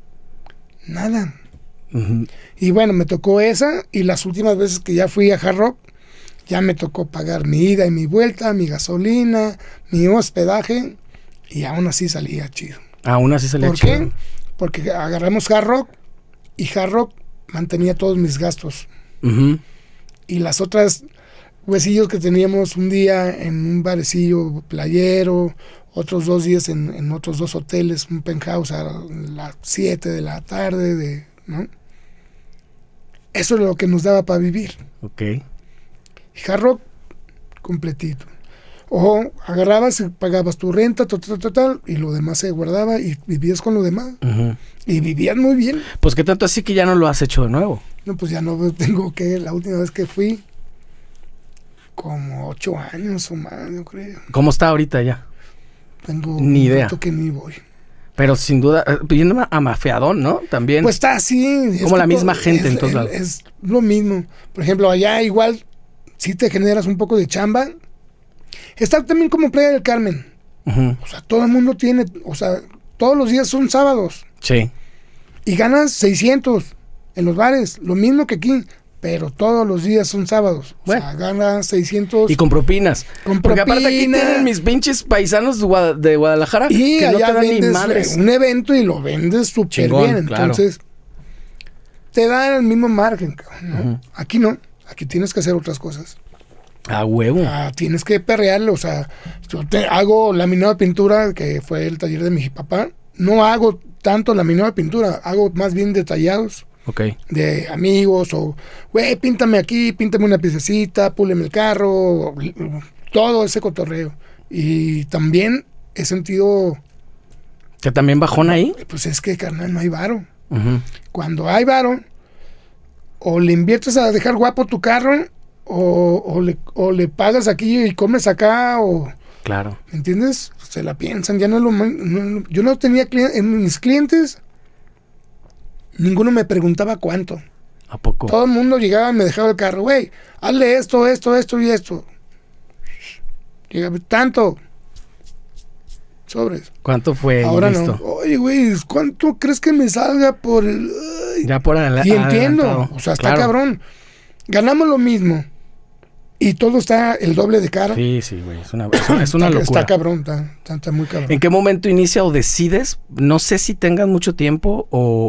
Nada. Y bueno, me tocó esa, y las últimas veces que ya fui a hard rock, ya me tocó pagar mi ida y mi vuelta, mi gasolina, mi hospedaje, y aún así salía chido. Aún así salía chido. ¿Por qué? Porque agarramos hard rock, y hard rock mantenía todos mis gastos. Y las otras huesillos que teníamos un día en un barecillo playero, otros 2 días en otros 2 hoteles, un penthouse a las 7 de la tarde, ¿no? Eso es lo que nos daba para vivir. Ok. Y hard rock completito. O agarrabas y pagabas tu renta, tal, y lo demás se guardaba y vivías con lo demás. Y vivías muy bien. Pues qué tanto así que ya no lo has hecho de nuevo. No, pues ya no tengo la última vez que fui, como 8 años o más, yo creo. ¿Cómo está ahorita ya? Tengo ni idea. Que ni voy. Pero sin duda, pidiendo a Mafeadón, ¿no? También. Pues está así. Como la misma gente en todos lados. Es lo mismo. Por ejemplo, allá igual, si te generas un poco de chamba. Está también como Playa del Carmen. O sea, todo el mundo tiene, o sea, todos los días son sábados. Sí. Y ganas 600 en los bares, lo mismo que aquí. Pero todos los días son sábados. O sea, ganas 600. Y con propinas. Porque aparte aquí tienen mis pinches paisanos de Guadalajara y que allá no te dan vendes ni madres. Un evento y lo vendes súper bien. Entonces, te dan el mismo margen, ¿no? Aquí no. Aquí tienes que hacer otras cosas. A huevo. Tienes que perrearlo. O sea, yo hago laminado de pintura, que fue el taller de mi papá. No hago tanto laminado de pintura. Hago más bien detallados. Okay. De amigos o, güey, píntame aquí, píntame una piececita, púleme el carro, todo ese cotorreo. Y también he sentido... ¿Que también bajón ahí? Pues es que, carnal, no hay varo. Cuando hay varo, o le inviertes a dejar guapo tu carro, o le pagas aquí y comes acá, o... Claro. ¿Me entiendes? Se la piensan, ya no es lo... yo no tenía en mis clientes... Ninguno me preguntaba cuánto. ¿A poco? Todo el mundo llegaba y me dejaba el carro. Güey, hazle esto y esto. Llegaba tanto. Sobres. ¿Cuánto fue? Ahora no. Oye, güey, ¿cuánto crees que me salga por el...? Ay. Ya por adelante. Y entiendo. O sea, está cabrón. Ganamos lo mismo. Y todo está el doble de caro. Sí, güey. Es una locura. Está cabrón, está muy cabrón. ¿En qué momento inicia o decides? No sé si tengas mucho tiempo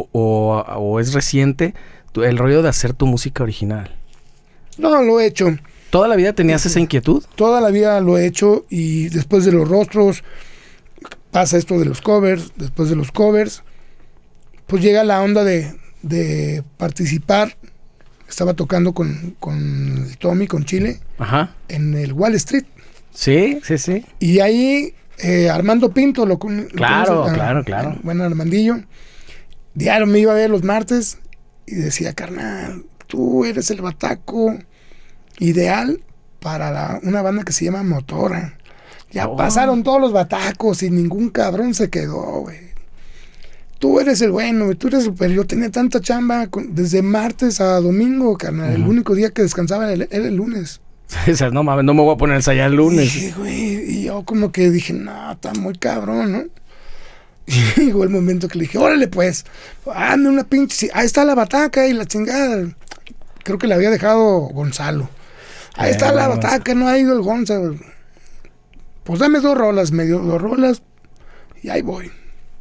o es reciente el rollo de hacer tu música original. No, lo he hecho. ¿Toda la vida tenías esa inquietud? Toda la vida lo he hecho y después de los Rostros pasa esto de los covers. Después de los covers, pues llega la onda de participar. Estaba tocando con el Tommy, con Chile, en el Wall Street. Sí. Y ahí Armando Pinto claro. Bueno, Armandillo. Diario me iba a ver los martes y decía, carnal, tú eres el bataco ideal para una banda que se llama Motora. Ya pasaron todos los batacos y ningún cabrón se quedó, güey. Tú eres el bueno, tú eres el... Pero yo tenía tanta chamba desde martes a domingo, carnal. El único día que descansaba era el lunes. No mames, no me voy a poner a ensayar el lunes. Sí, güey. Y yo como que dije, no, está muy cabrón, ¿no? Y llegó el momento que le dije, órale pues, hazme una pinche... Ahí está la bataca y la chingada. Creo que la había dejado Gonzalo. Ahí está la bataca, no ha ido el Gonzalo. Pues dame 2 rolas, me dio 2 rolas y ahí voy.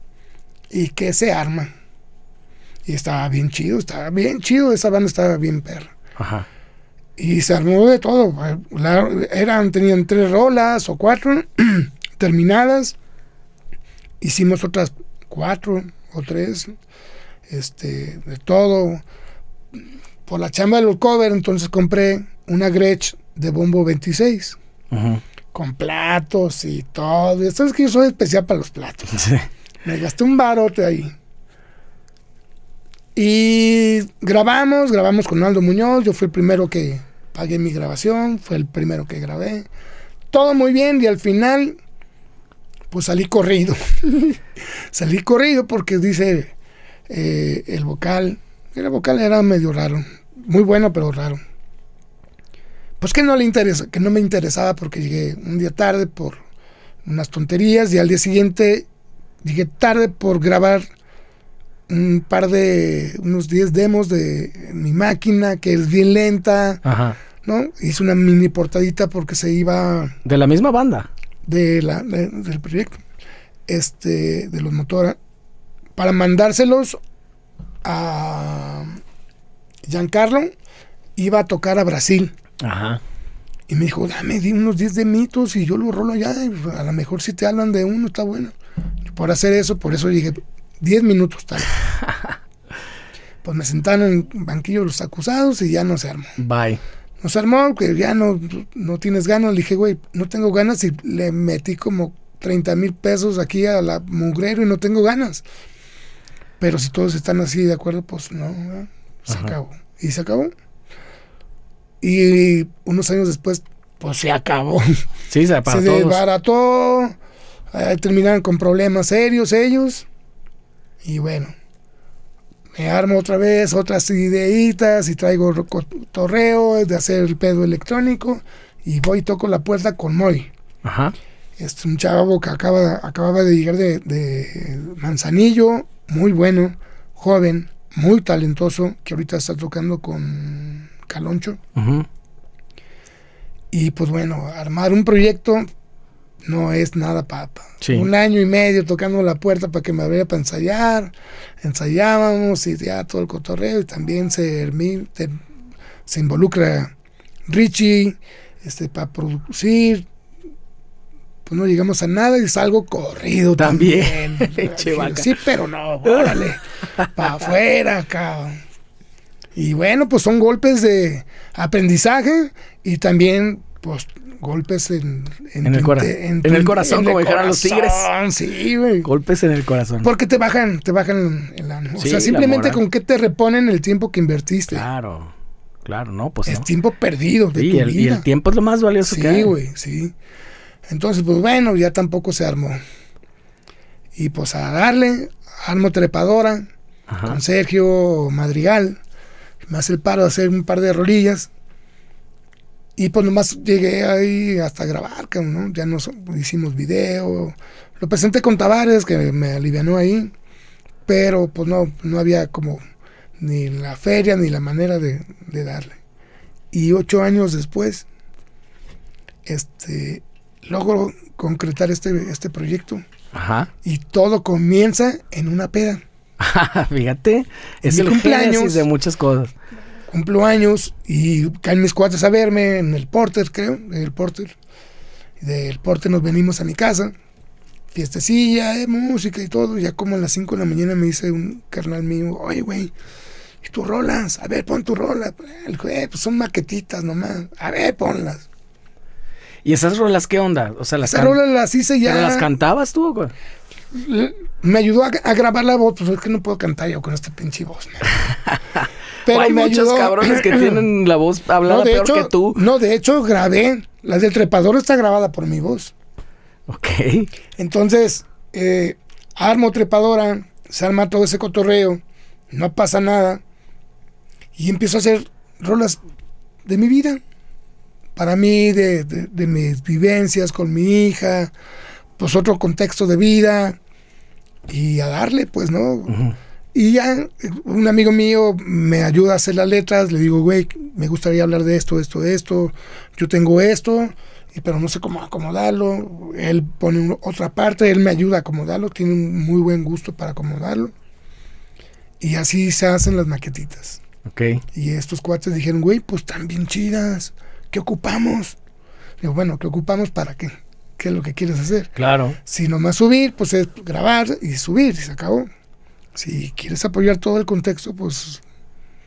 Y que se arma. Y estaba bien chido, esa banda estaba bien perra. Y se armó de todo. Tenían 3 rolas o 4 terminadas. Hicimos otras 4 o 3. De todo. por la chamba de los covers, entonces compré una Gretsch de bombo 26. Con platos y todo. Sabes que yo soy especial para los platos. Sí. Me gasté un barote ahí. Y grabamos con Aldo Muñoz. Yo fui el primero que pagué mi grabación. Fue el primero que grabé. Todo muy bien y al final, pues salí corrido. Salí corrido porque dice el vocal era medio raro. Muy bueno, pero raro. Pues que no le interesa, que no me interesaba porque llegué un día tarde por unas tonterías y al día siguiente llegué tarde por grabar unos 10 demos de mi máquina, que es bien lenta. Ajá. ¿No? Hice una mini portadita porque se iba... ¿De la misma banda? Del proyecto. De los Motora. Para mandárselos a Giancarlo, iba a tocar a Brasil. Ajá. Y me dijo, di unos 10 de mitos y yo lo rolo allá. A lo mejor si te hablan de uno, está bueno. Y por hacer eso, por eso dije, 10 minutos tal. Pues me sentaron en el banquillo los acusados y ya no se armó. Bye. No se armó, que ya no tienes ganas. Le dije, güey, no tengo ganas y le metí como 30,000 pesos aquí a la mugrero y no tengo ganas. Pero si todos están así de acuerdo, pues no, se acabó. Y se acabó. Y unos años después, pues se acabó. Sí, se desbarató. Terminaron con problemas serios ellos. Y bueno, me armo otra vez otras ideitas y traigo torreo de hacer el pedo electrónico. Y voy y toco la puerta con Moy. Ajá. Un chavo que acababa de llegar de Manzanillo, muy bueno, joven, muy talentoso, que ahorita está tocando con Caloncho. Y pues bueno, armar un proyecto no es nada papa. Sí. 1 año y medio tocando la puerta para que me abriera para ensayar. Ensayábamos y ya todo el cotorreo. Y también se involucra Richie para producir. Pues no llegamos a nada y salgo corrido también. Sí, pero no, órale, para afuera, cabrón. Y bueno, pues son golpes de aprendizaje y también, pues, golpes en el corazón, como dijeron los Tigres. Sí, güey. Golpes en el corazón. Porque te bajan el ánimo. Sí, o sea, simplemente con que te reponen el tiempo que invertiste. Claro, no, pues es tiempo perdido de tu vida. Y el tiempo es lo más valioso que hay. Sí, güey, sí. Entonces, pues bueno, ya tampoco se armó. Y pues a darle, armo trepadora. Ajá. Con Sergio Madrigal. Me hace el paro de hacer un par de rolillas. Y pues nomás llegué ahí hasta grabar, ¿no? Ya nos hicimos video. Lo presenté con Tavares, que me alivianó ahí. Pero pues no había como ni la feria ni la manera de darle. Y 8 años después, logro concretar este proyecto. Ajá. Y todo comienza en una peda. Fíjate, es el génesis de muchas cosas. Cumplo años y caen mis cuates a verme en el Porter, creo, del Porter nos venimos a mi casa, fiestecilla, música y todo. Ya como a las 5 de la mañana me dice un carnal mío, oye, güey, ¿y tus rolas? A ver, pon tu rola. Pues son maquetitas nomás, a ver, ponlas. ¿Y esas rolas qué onda? O sea, esas rolas las hice ya. ¿Pero las cantabas tú, güey? Me ayudó a grabar la voz, pues es que no puedo cantar yo con esta pinche voz. Pero hay muchos cabrones que tienen la voz hablada peor que tú. No, de hecho grabé. La del trepador está grabada por mi voz. Ok. Entonces, armo trepadora, se arma todo ese cotorreo, no pasa nada. Y empiezo a hacer rolas de mi vida. Para mí, de mis vivencias con mi hija, pues otro contexto de vida. Y a darle, pues, ¿no? Uh-huh. Y ya un amigo mío me ayuda a hacer las letras. Le digo, güey, me gustaría hablar de esto. Yo tengo esto, pero no sé cómo acomodarlo. Él pone otra parte, él me ayuda a acomodarlo. Tiene un muy buen gusto para acomodarlo. Y así se hacen las maquetitas. Okay. Y estos cuates dijeron, güey, pues están bien chidas. ¿Qué ocupamos? Digo, bueno, ¿qué ocupamos para qué? ¿Qué es lo que quieres hacer? Claro. Si nomás subir, pues es grabar y subir y se acabó. Si quieres apoyar todo el contexto, pues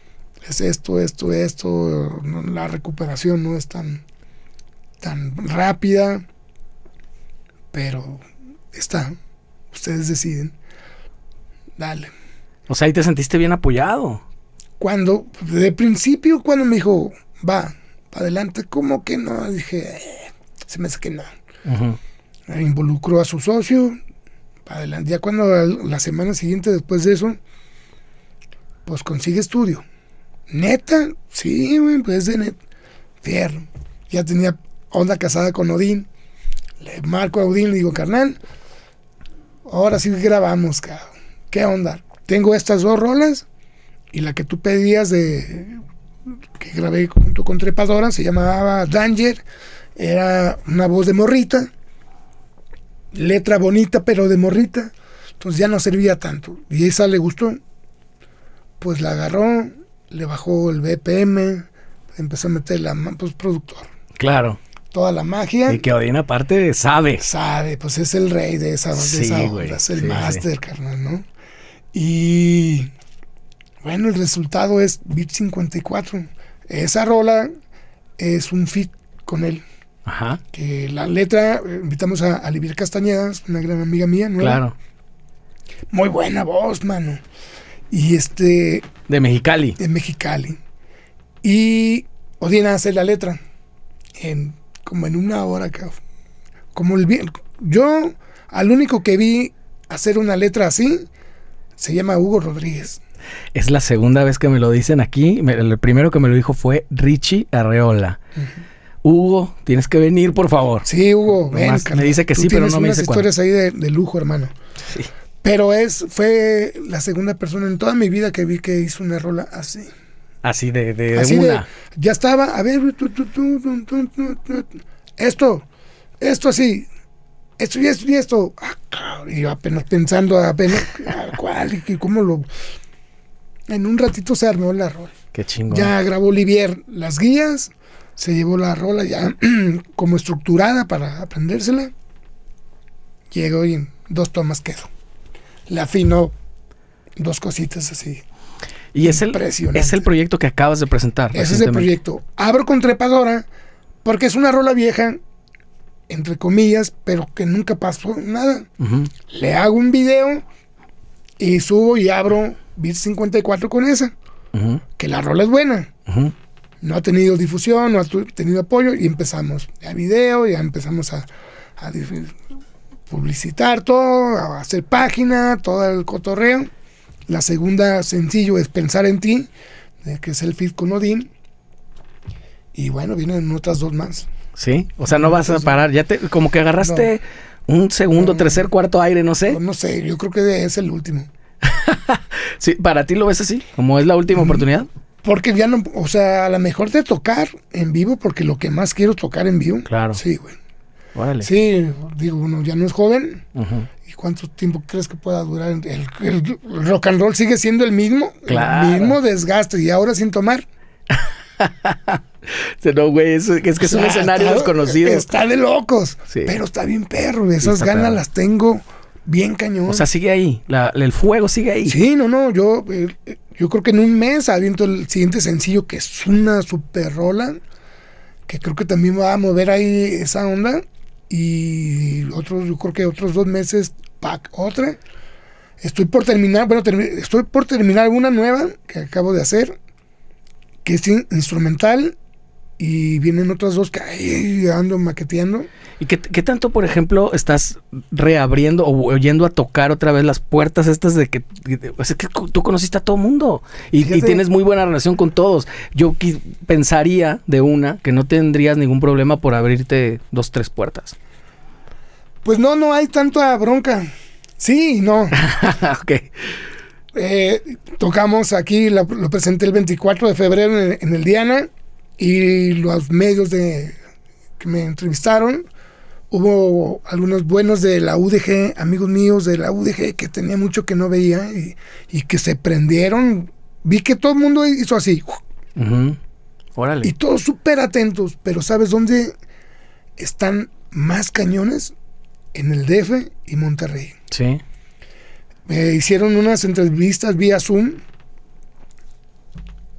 es esto, la recuperación no es tan rápida, pero ustedes deciden, dale. O sea, ahí te sentiste bien apoyado. De principio, cuando me dijo, va, para adelante, ¿cómo que no? Dije, se me hace que no. Involucró a su socio, para adelante. Ya cuando la semana siguiente, después de eso, pues consigue estudio. ¿Neta? Sí, güey, pues de net. Fierro. Ya tenía onda casada con Odín. Le marco a Odín, le digo, carnal, ahora sí grabamos, cabrón. ¿Qué onda? Tengo estas 2 rolas y la que tú pedías que grabé junto con Trepadora, se llamaba Danger, era una voz de morrita, letra bonita pero de morrita, entonces ya no servía tanto y esa le gustó, pues la agarró, le bajó el BPM, empezó a meter pues productor. Claro. Toda la magia. Y que Odín aparte sabe, pues es el rey de esa onda, es el máster, carnal, ¿no? Y bueno, el resultado es Beat 54. Esa rola es un feat con él. Ajá. Que la letra, invitamos a Olivier Castañeda, una gran amiga mía, ¿no? Claro. Muy buena voz, mano. Y de Mexicali. De Mexicali. Y Odín hace la letra como en 1 hora, cabrón. Yo, al único que vi hacer una letra así, se llama Hugo Rodríguez. Es la segunda vez que me lo dicen aquí. El primero que me lo dijo fue Richie Arreola. Hugo, tienes que venir, por favor. Sí, Hugo, ven. Me dice que sí, pero no me dice cuándo. Tienes unas historias ahí de lujo, hermano. Sí. Pero fue la segunda persona en toda mi vida que vi que hizo una rola así. Así de así una. Ya estaba, a ver, esto así, esto y esto. Y yo apenas pensando, ¿cuál? ¿Y cómo en un ratito se armó la rola. Qué chingón. Ya grabó Olivier las guías, se llevó la rola ya como estructurada para aprendérsela. Llegó y en 2 tomas quedó. Le afinó 2 cositas así. Y es el proyecto que acabas de presentar. Ese es el proyecto. Abro con Trepadora porque es una rola vieja, entre comillas, pero que nunca pasó nada. Le hago un video y subo y abro Beat 54 con esa. Que la rola es buena. No ha tenido difusión, no ha tenido apoyo y empezamos. Ya video, ya empezamos a publicitar todo, a hacer página, todo el cotorreo. La segunda sencillo es Pensar en Ti, que es el feat con Odín. Y bueno, vienen otras 2 más. Sí, o sea, no vas a parar. Ya como que agarraste un segundo, tercer, cuarto aire, no sé. No sé, yo creo que es el último. Sí, ¿para ti lo ves así? ¿Como es la última oportunidad? Porque ya no, o sea, a lo mejor de tocar en vivo, porque lo que más quiero es tocar en vivo. Claro. Sí, güey. Órale. Sí, digo, uno ya no es joven. ¿Y cuánto tiempo crees que pueda durar? El rock and roll sigue siendo el mismo. Claro. El mismo desgaste. Y ahora sin tomar. No, güey, es que es un escenario desconocido. Está de locos. Sí. Pero está bien perro. Esas ganas las tengo bien cañón. O sea, sigue ahí. El fuego sigue ahí. Sí, no. Yo creo que en un mes aviento el siguiente sencillo, que es una super rola, que creo que también va a mover ahí esa onda. Y yo creo que otros 2 meses, otra. Estoy por terminar una nueva que acabo de hacer, que es instrumental, y vienen otras 2 que ahí ando maqueteando. ¿Y qué tanto, por ejemplo, estás reabriendo o yendo a tocar otra vez las puertas estas de que es que tú conociste a todo mundo y tienes muy buena relación con todos? Yo pensaría que no tendrías ningún problema por abrirte 2, 3 puertas. Pues no hay tanta bronca. Sí, no. Ok. Tocamos aquí, lo presenté el 24 de febrero en el Diana, y los medios que me entrevistaron, hubo algunos buenos de la UDG, amigos míos de la UDG que tenía mucho que no veía y que se prendieron. Vi que todo el mundo hizo así. Órale. Y todos súper atentos, pero ¿sabes dónde están más cañones? En el DF y Monterrey. Sí. Me hicieron unas entrevistas vía Zoom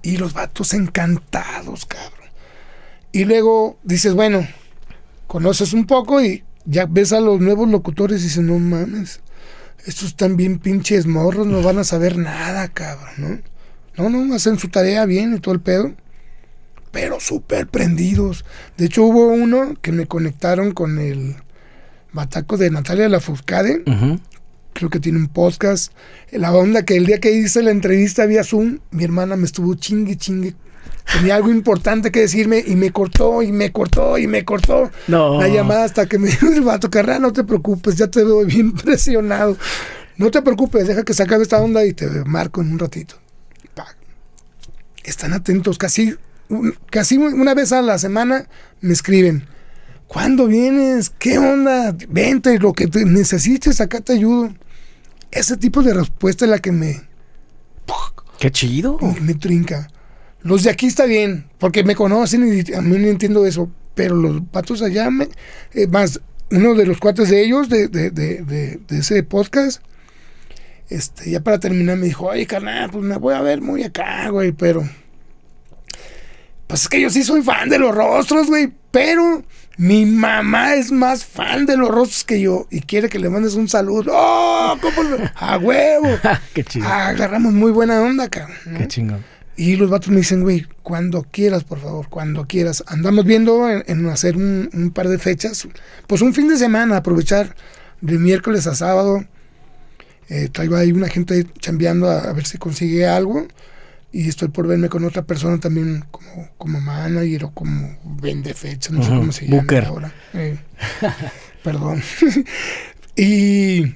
Y los vatos encantados, cabrón. Y luego dices, bueno, conoces un poco y ya ves a los nuevos locutores y dices, no mames, estos están bien pinches morros, no van a saber nada, cabrón, ¿no? No, hacen su tarea bien y todo el pedo, pero súper prendidos. De hecho, hubo uno que me conectaron con el bataco de Natalia Lafourcade. Creo que tiene un podcast. La onda que el día que hice la entrevista vía Zoom, mi hermana me estuvo chingue. Tenía algo importante que decirme y me cortó. No. La llamada hasta que me dijo el vato, carnal, no te preocupes, ya te veo bien presionado. No te preocupes, deja que se acabe esta onda y te marco en un ratito. Están atentos, casi una vez a la semana me escriben. ¿Cuándo vienes? ¿Qué onda? Vente, lo que te necesites, acá te ayudo. Ese tipo de respuesta es la que me... ¡Qué chido! Me trinca. Los de aquí está bien, porque me conocen y a mí no entiendo eso. Pero los patos allá, más uno de los cuates de ellos, de ese podcast, ya para terminar me dijo, oye, carnal, pues me voy a ver muy acá, güey, pero... Pues es que yo sí soy fan de los rostros, güey, pero mi mamá es más fan de los rostros que yo y quiere que le mandes un saludo. ¡Oh! ¿Cómo? ¡A huevo! ¡Qué chido! Agarramos muy buena onda, cabrón, ¿no? ¡Qué chingón! Y los vatos me dicen, güey, cuando quieras, por favor, cuando quieras. Andamos viendo en hacer un par de fechas. Pues un fin de semana, aprovechar de miércoles a sábado. Traigo ahí una gente chambeando a ver si consigue algo. Y estoy por verme con otra persona también como manager o como vende fechas, no sé cómo se llama Booker. ahora. Perdón. Y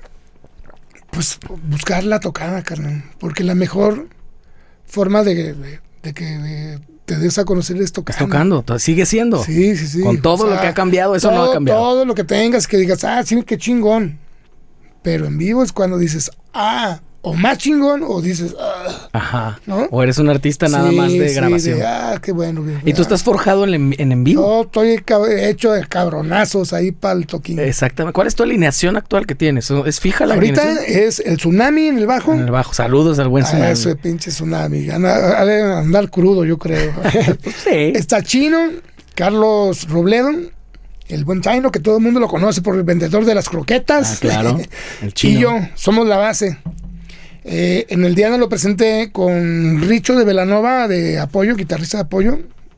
pues buscar la tocada, carnal. Porque la mejor forma de que te des a conocer es tocando. Es tocando, sigue siendo. Sí. Con todo lo que ha cambiado, eso no ha cambiado. Todo lo que tengas, que digas, sí, qué chingón. Pero en vivo es cuando dices, o más chingón, o dices, ajá. ¿no? O eres un artista nada más de grabación. Qué bueno. ¿Y tú estás forjado en vivo? Yo estoy hecho de cabronazos ahí para el toquín. Exactamente. ¿Cuál es tu alineación actual que tienes? ¿Es fija la ahorita alineación? Es el Tsunami en el bajo. En el bajo. Saludos al buen Tsunami. Ese pinche Tsunami. Andar crudo, yo creo. Sí. Está Chino, Carlos Robledo, el buen Chino, que todo el mundo lo conoce por el vendedor de las croquetas. Claro. El Chino. Y yo, somos la base. En el Diana lo presenté con Richo de Velanova, de apoyo, guitarrista de apoyo.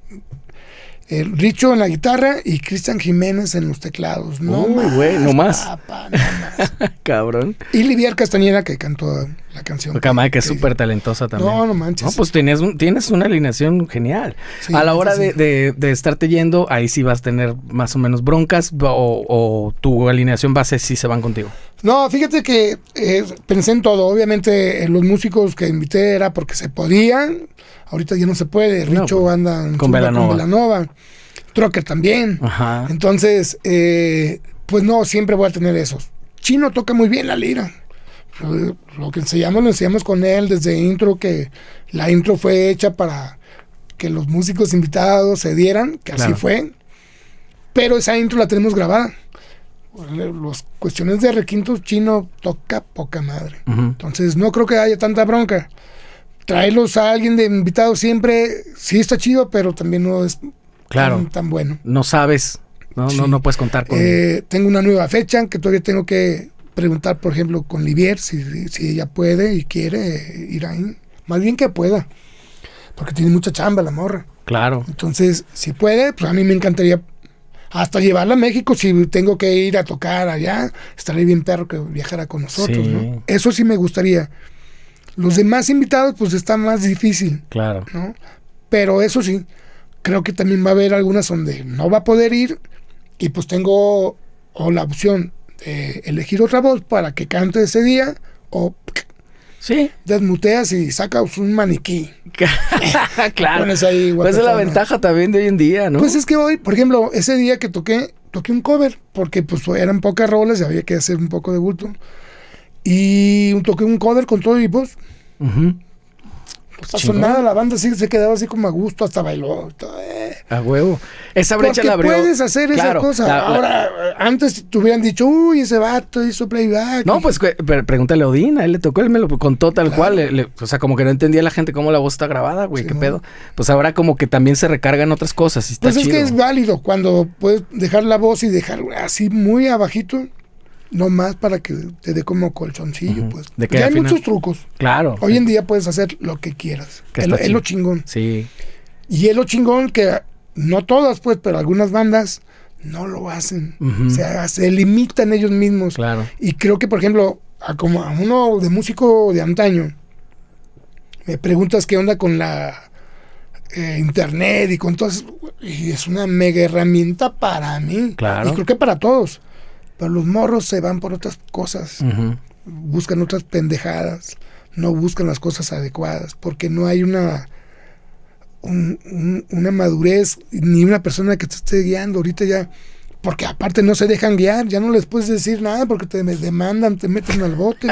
Richo en la guitarra y Cristian Jiménez en los teclados. No más. Papá, no más. Cabrón. Y Livier Castañeda, que cantó la canción. Que es súper talentosa también. No manches. No, pues tienes una alineación genial. Sí, a la hora de estarte yendo, ahí sí vas a tener más o menos broncas o tu alineación base sí se van contigo. No, fíjate que pensé en todo. Obviamente los músicos que invité era porque se podían. Ahorita ya no se puede. Richo pues, anda con Velanova. Trocker también. Ajá. Entonces, pues no, siempre voy a tener esos. Chino toca muy bien la lira. Lo que lo enseñamos con él desde intro, que la intro fue hecha para que los músicos invitados se dieran, que así fue. Pero esa intro la tenemos grabada. Las cuestiones de requintos, Chino toca poca madre. Entonces no creo que haya tanta bronca. Traerlos a alguien de invitado siempre sí está chido, pero también no es tan bueno. No sabes, no puedes contar con... Tengo una nueva fecha que todavía tengo que preguntar, por ejemplo, con Livier si ella puede y quiere ir ahí. Más bien que pueda, porque tiene mucha chamba la morra. Claro. Entonces, si puede, pues a mí me encantaría hasta llevarla a México. Si tengo que ir a tocar allá, estaría bien perro que viajara con nosotros, ¿no? Eso sí me gustaría. Los demás invitados, pues está más difícil. Claro. ¿No? Pero eso sí, creo que también va a haber algunas donde no va a poder ir y pues tengo la opción de elegir otra voz para que cante ese día o desmuteas y sacas un maniquí. Claro. Pones ahí, pues es la ventaja también de hoy en día, ¿no? Pues es que hoy, por ejemplo, ese día que toqué un cover porque pues eran pocas rolas y había que hacer un poco de bulto. Y toqué un cover con todo y voz. No pasó nada, la banda sí se quedaba así como a gusto, hasta bailó. A huevo. Esa brecha porque la abrió. puedes hacer Claro, esa cosa. Ahora, antes te hubieran dicho, uy, ese vato hizo playback. No, pues pregúntale a Odín, a él le tocó, él me lo contó tal cual. O sea, como que no entendía la gente cómo la voz está grabada, güey, Sí, qué no. pedo. Pues ahora como que también se recargan otras cosas y está Pues es chido. que es válido cuando puedes dejar la voz y dejar así muy abajito, no más para que te dé como colchoncillo, pues. De que Ya al hay final- muchos trucos. Claro. Hoy en día puedes hacer lo que quieras. Que Es está lo chido. chingón. Sí. Y es lo chingón que no todas, pues, pero algunas bandas no lo hacen. Ujú. O sea, se limitan ellos mismos. Claro. Y creo que, por ejemplo, como a uno de músico de antaño, me preguntas qué onda con la internet y con todo eso, y es una mega herramienta para mí. Claro. Y creo que para todos. Pero los morros se van por otras cosas, Ujú. buscan otras pendejadas, no buscan las cosas adecuadas, porque no hay una madurez ni una persona que te esté guiando ahorita ya, porque aparte no se dejan guiar, ya no les puedes decir nada porque te demandan, te meten al bote.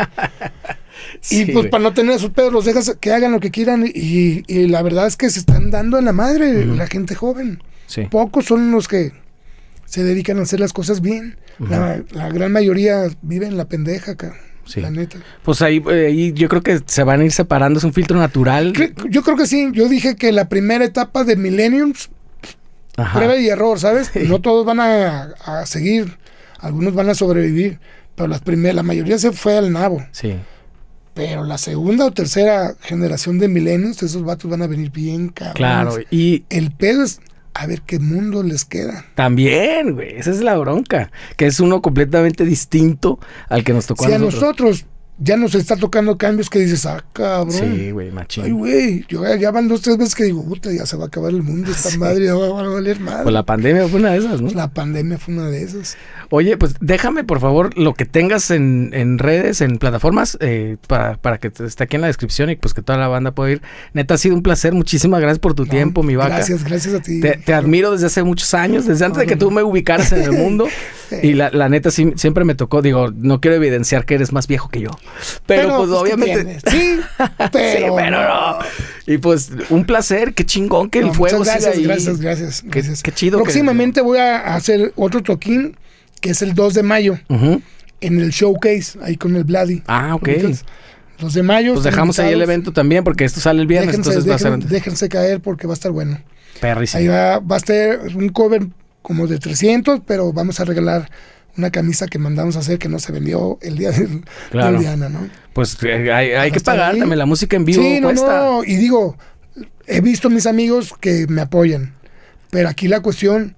Sí, Y pues güey. para no tener esos pedos los dejas que hagan lo que quieran y la verdad es que se están dando en la madre la gente joven. Sí. Pocos son los que se dedican a hacer las cosas bien. La gran mayoría vive en la pendeja, Sí. la neta. Pues ahí yo creo que se van a ir separando, es un filtro natural. Yo creo que sí. Yo dije que la primera etapa de Millenniums, Ajá. prueba y error, ¿sabes? No todos van a seguir, algunos van a sobrevivir, pero la mayoría se fue al nabo. Sí. Pero la segunda o tercera generación de Millennials, esos vatos van a venir bien cabrones. Claro. Y El pedo es a ver qué mundo les queda. también, güey, esa es la bronca. Que es uno completamente distinto al que nos tocó Si a a nosotros. nosotros ya nos está tocando cambios que dices, cabrón. Sí, güey, Ay, machín. güey, yo ya van 2, 3 veces que digo, puta, ya se va a acabar el mundo, esta madre ya va a valer madre. Pues la pandemia fue una de esas, ¿no? La pandemia fue una de esas. Oye, pues déjame por favor lo que tengas en redes, en plataformas, para que esté aquí en la descripción y pues que toda la banda pueda ir. Neta, ha sido un placer. Muchísimas gracias por tu tiempo, mi vaca. Gracias a ti. Te admiro desde hace muchos años, desde antes de que tú me ubicaras en el mundo. Y la neta sí, siempre me tocó, digo, no quiero evidenciar que eres más viejo que yo. Pero pues ¿qué obviamente... tienes? Sí, pero, Sí, pero no. Y pues un placer, qué chingón que el No, fuego muchas siga ahí. gracias. Qué chido. Próximamente voy a hacer otro toquín, que es el 2 de mayo, Ujú. en el showcase, ahí con el Vladi. Ah, ok. ¿Ubicas? 2 de mayo. Pues están dejamos ahí el invitados. evento también, porque esto sale el viernes, entonces va a ser Déjense caer porque va a estar bueno. perrísimo. Ahí va a estar un cover como de 300, pero vamos a regalar una camisa que mandamos a hacer que no se vendió el día Claro. del Diana, ¿no? Pues hay que estar pagar ahí. también, la música en vivo Sí, cuesta. no, y digo, he visto mis amigos que me apoyan, pero aquí la cuestión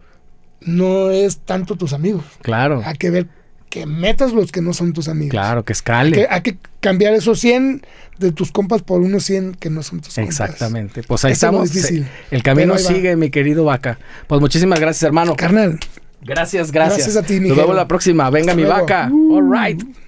no es tanto tus amigos. Claro, Hay que ver que metas los que no son tus amigos. claro, que escale. Hay que cambiar esos 100 de tus compas por unos 100 que no son tus compas. Exactamente. Pues ahí Eso es lo estamos. difícil. El camino Pero ahí va. sigue, mi querido Vaca. Pues muchísimas gracias, hermano. Carnal. Gracias. Gracias a ti, mi Nos vemos Jero. la próxima. Venga, Hasta mi luego. vaca. All right.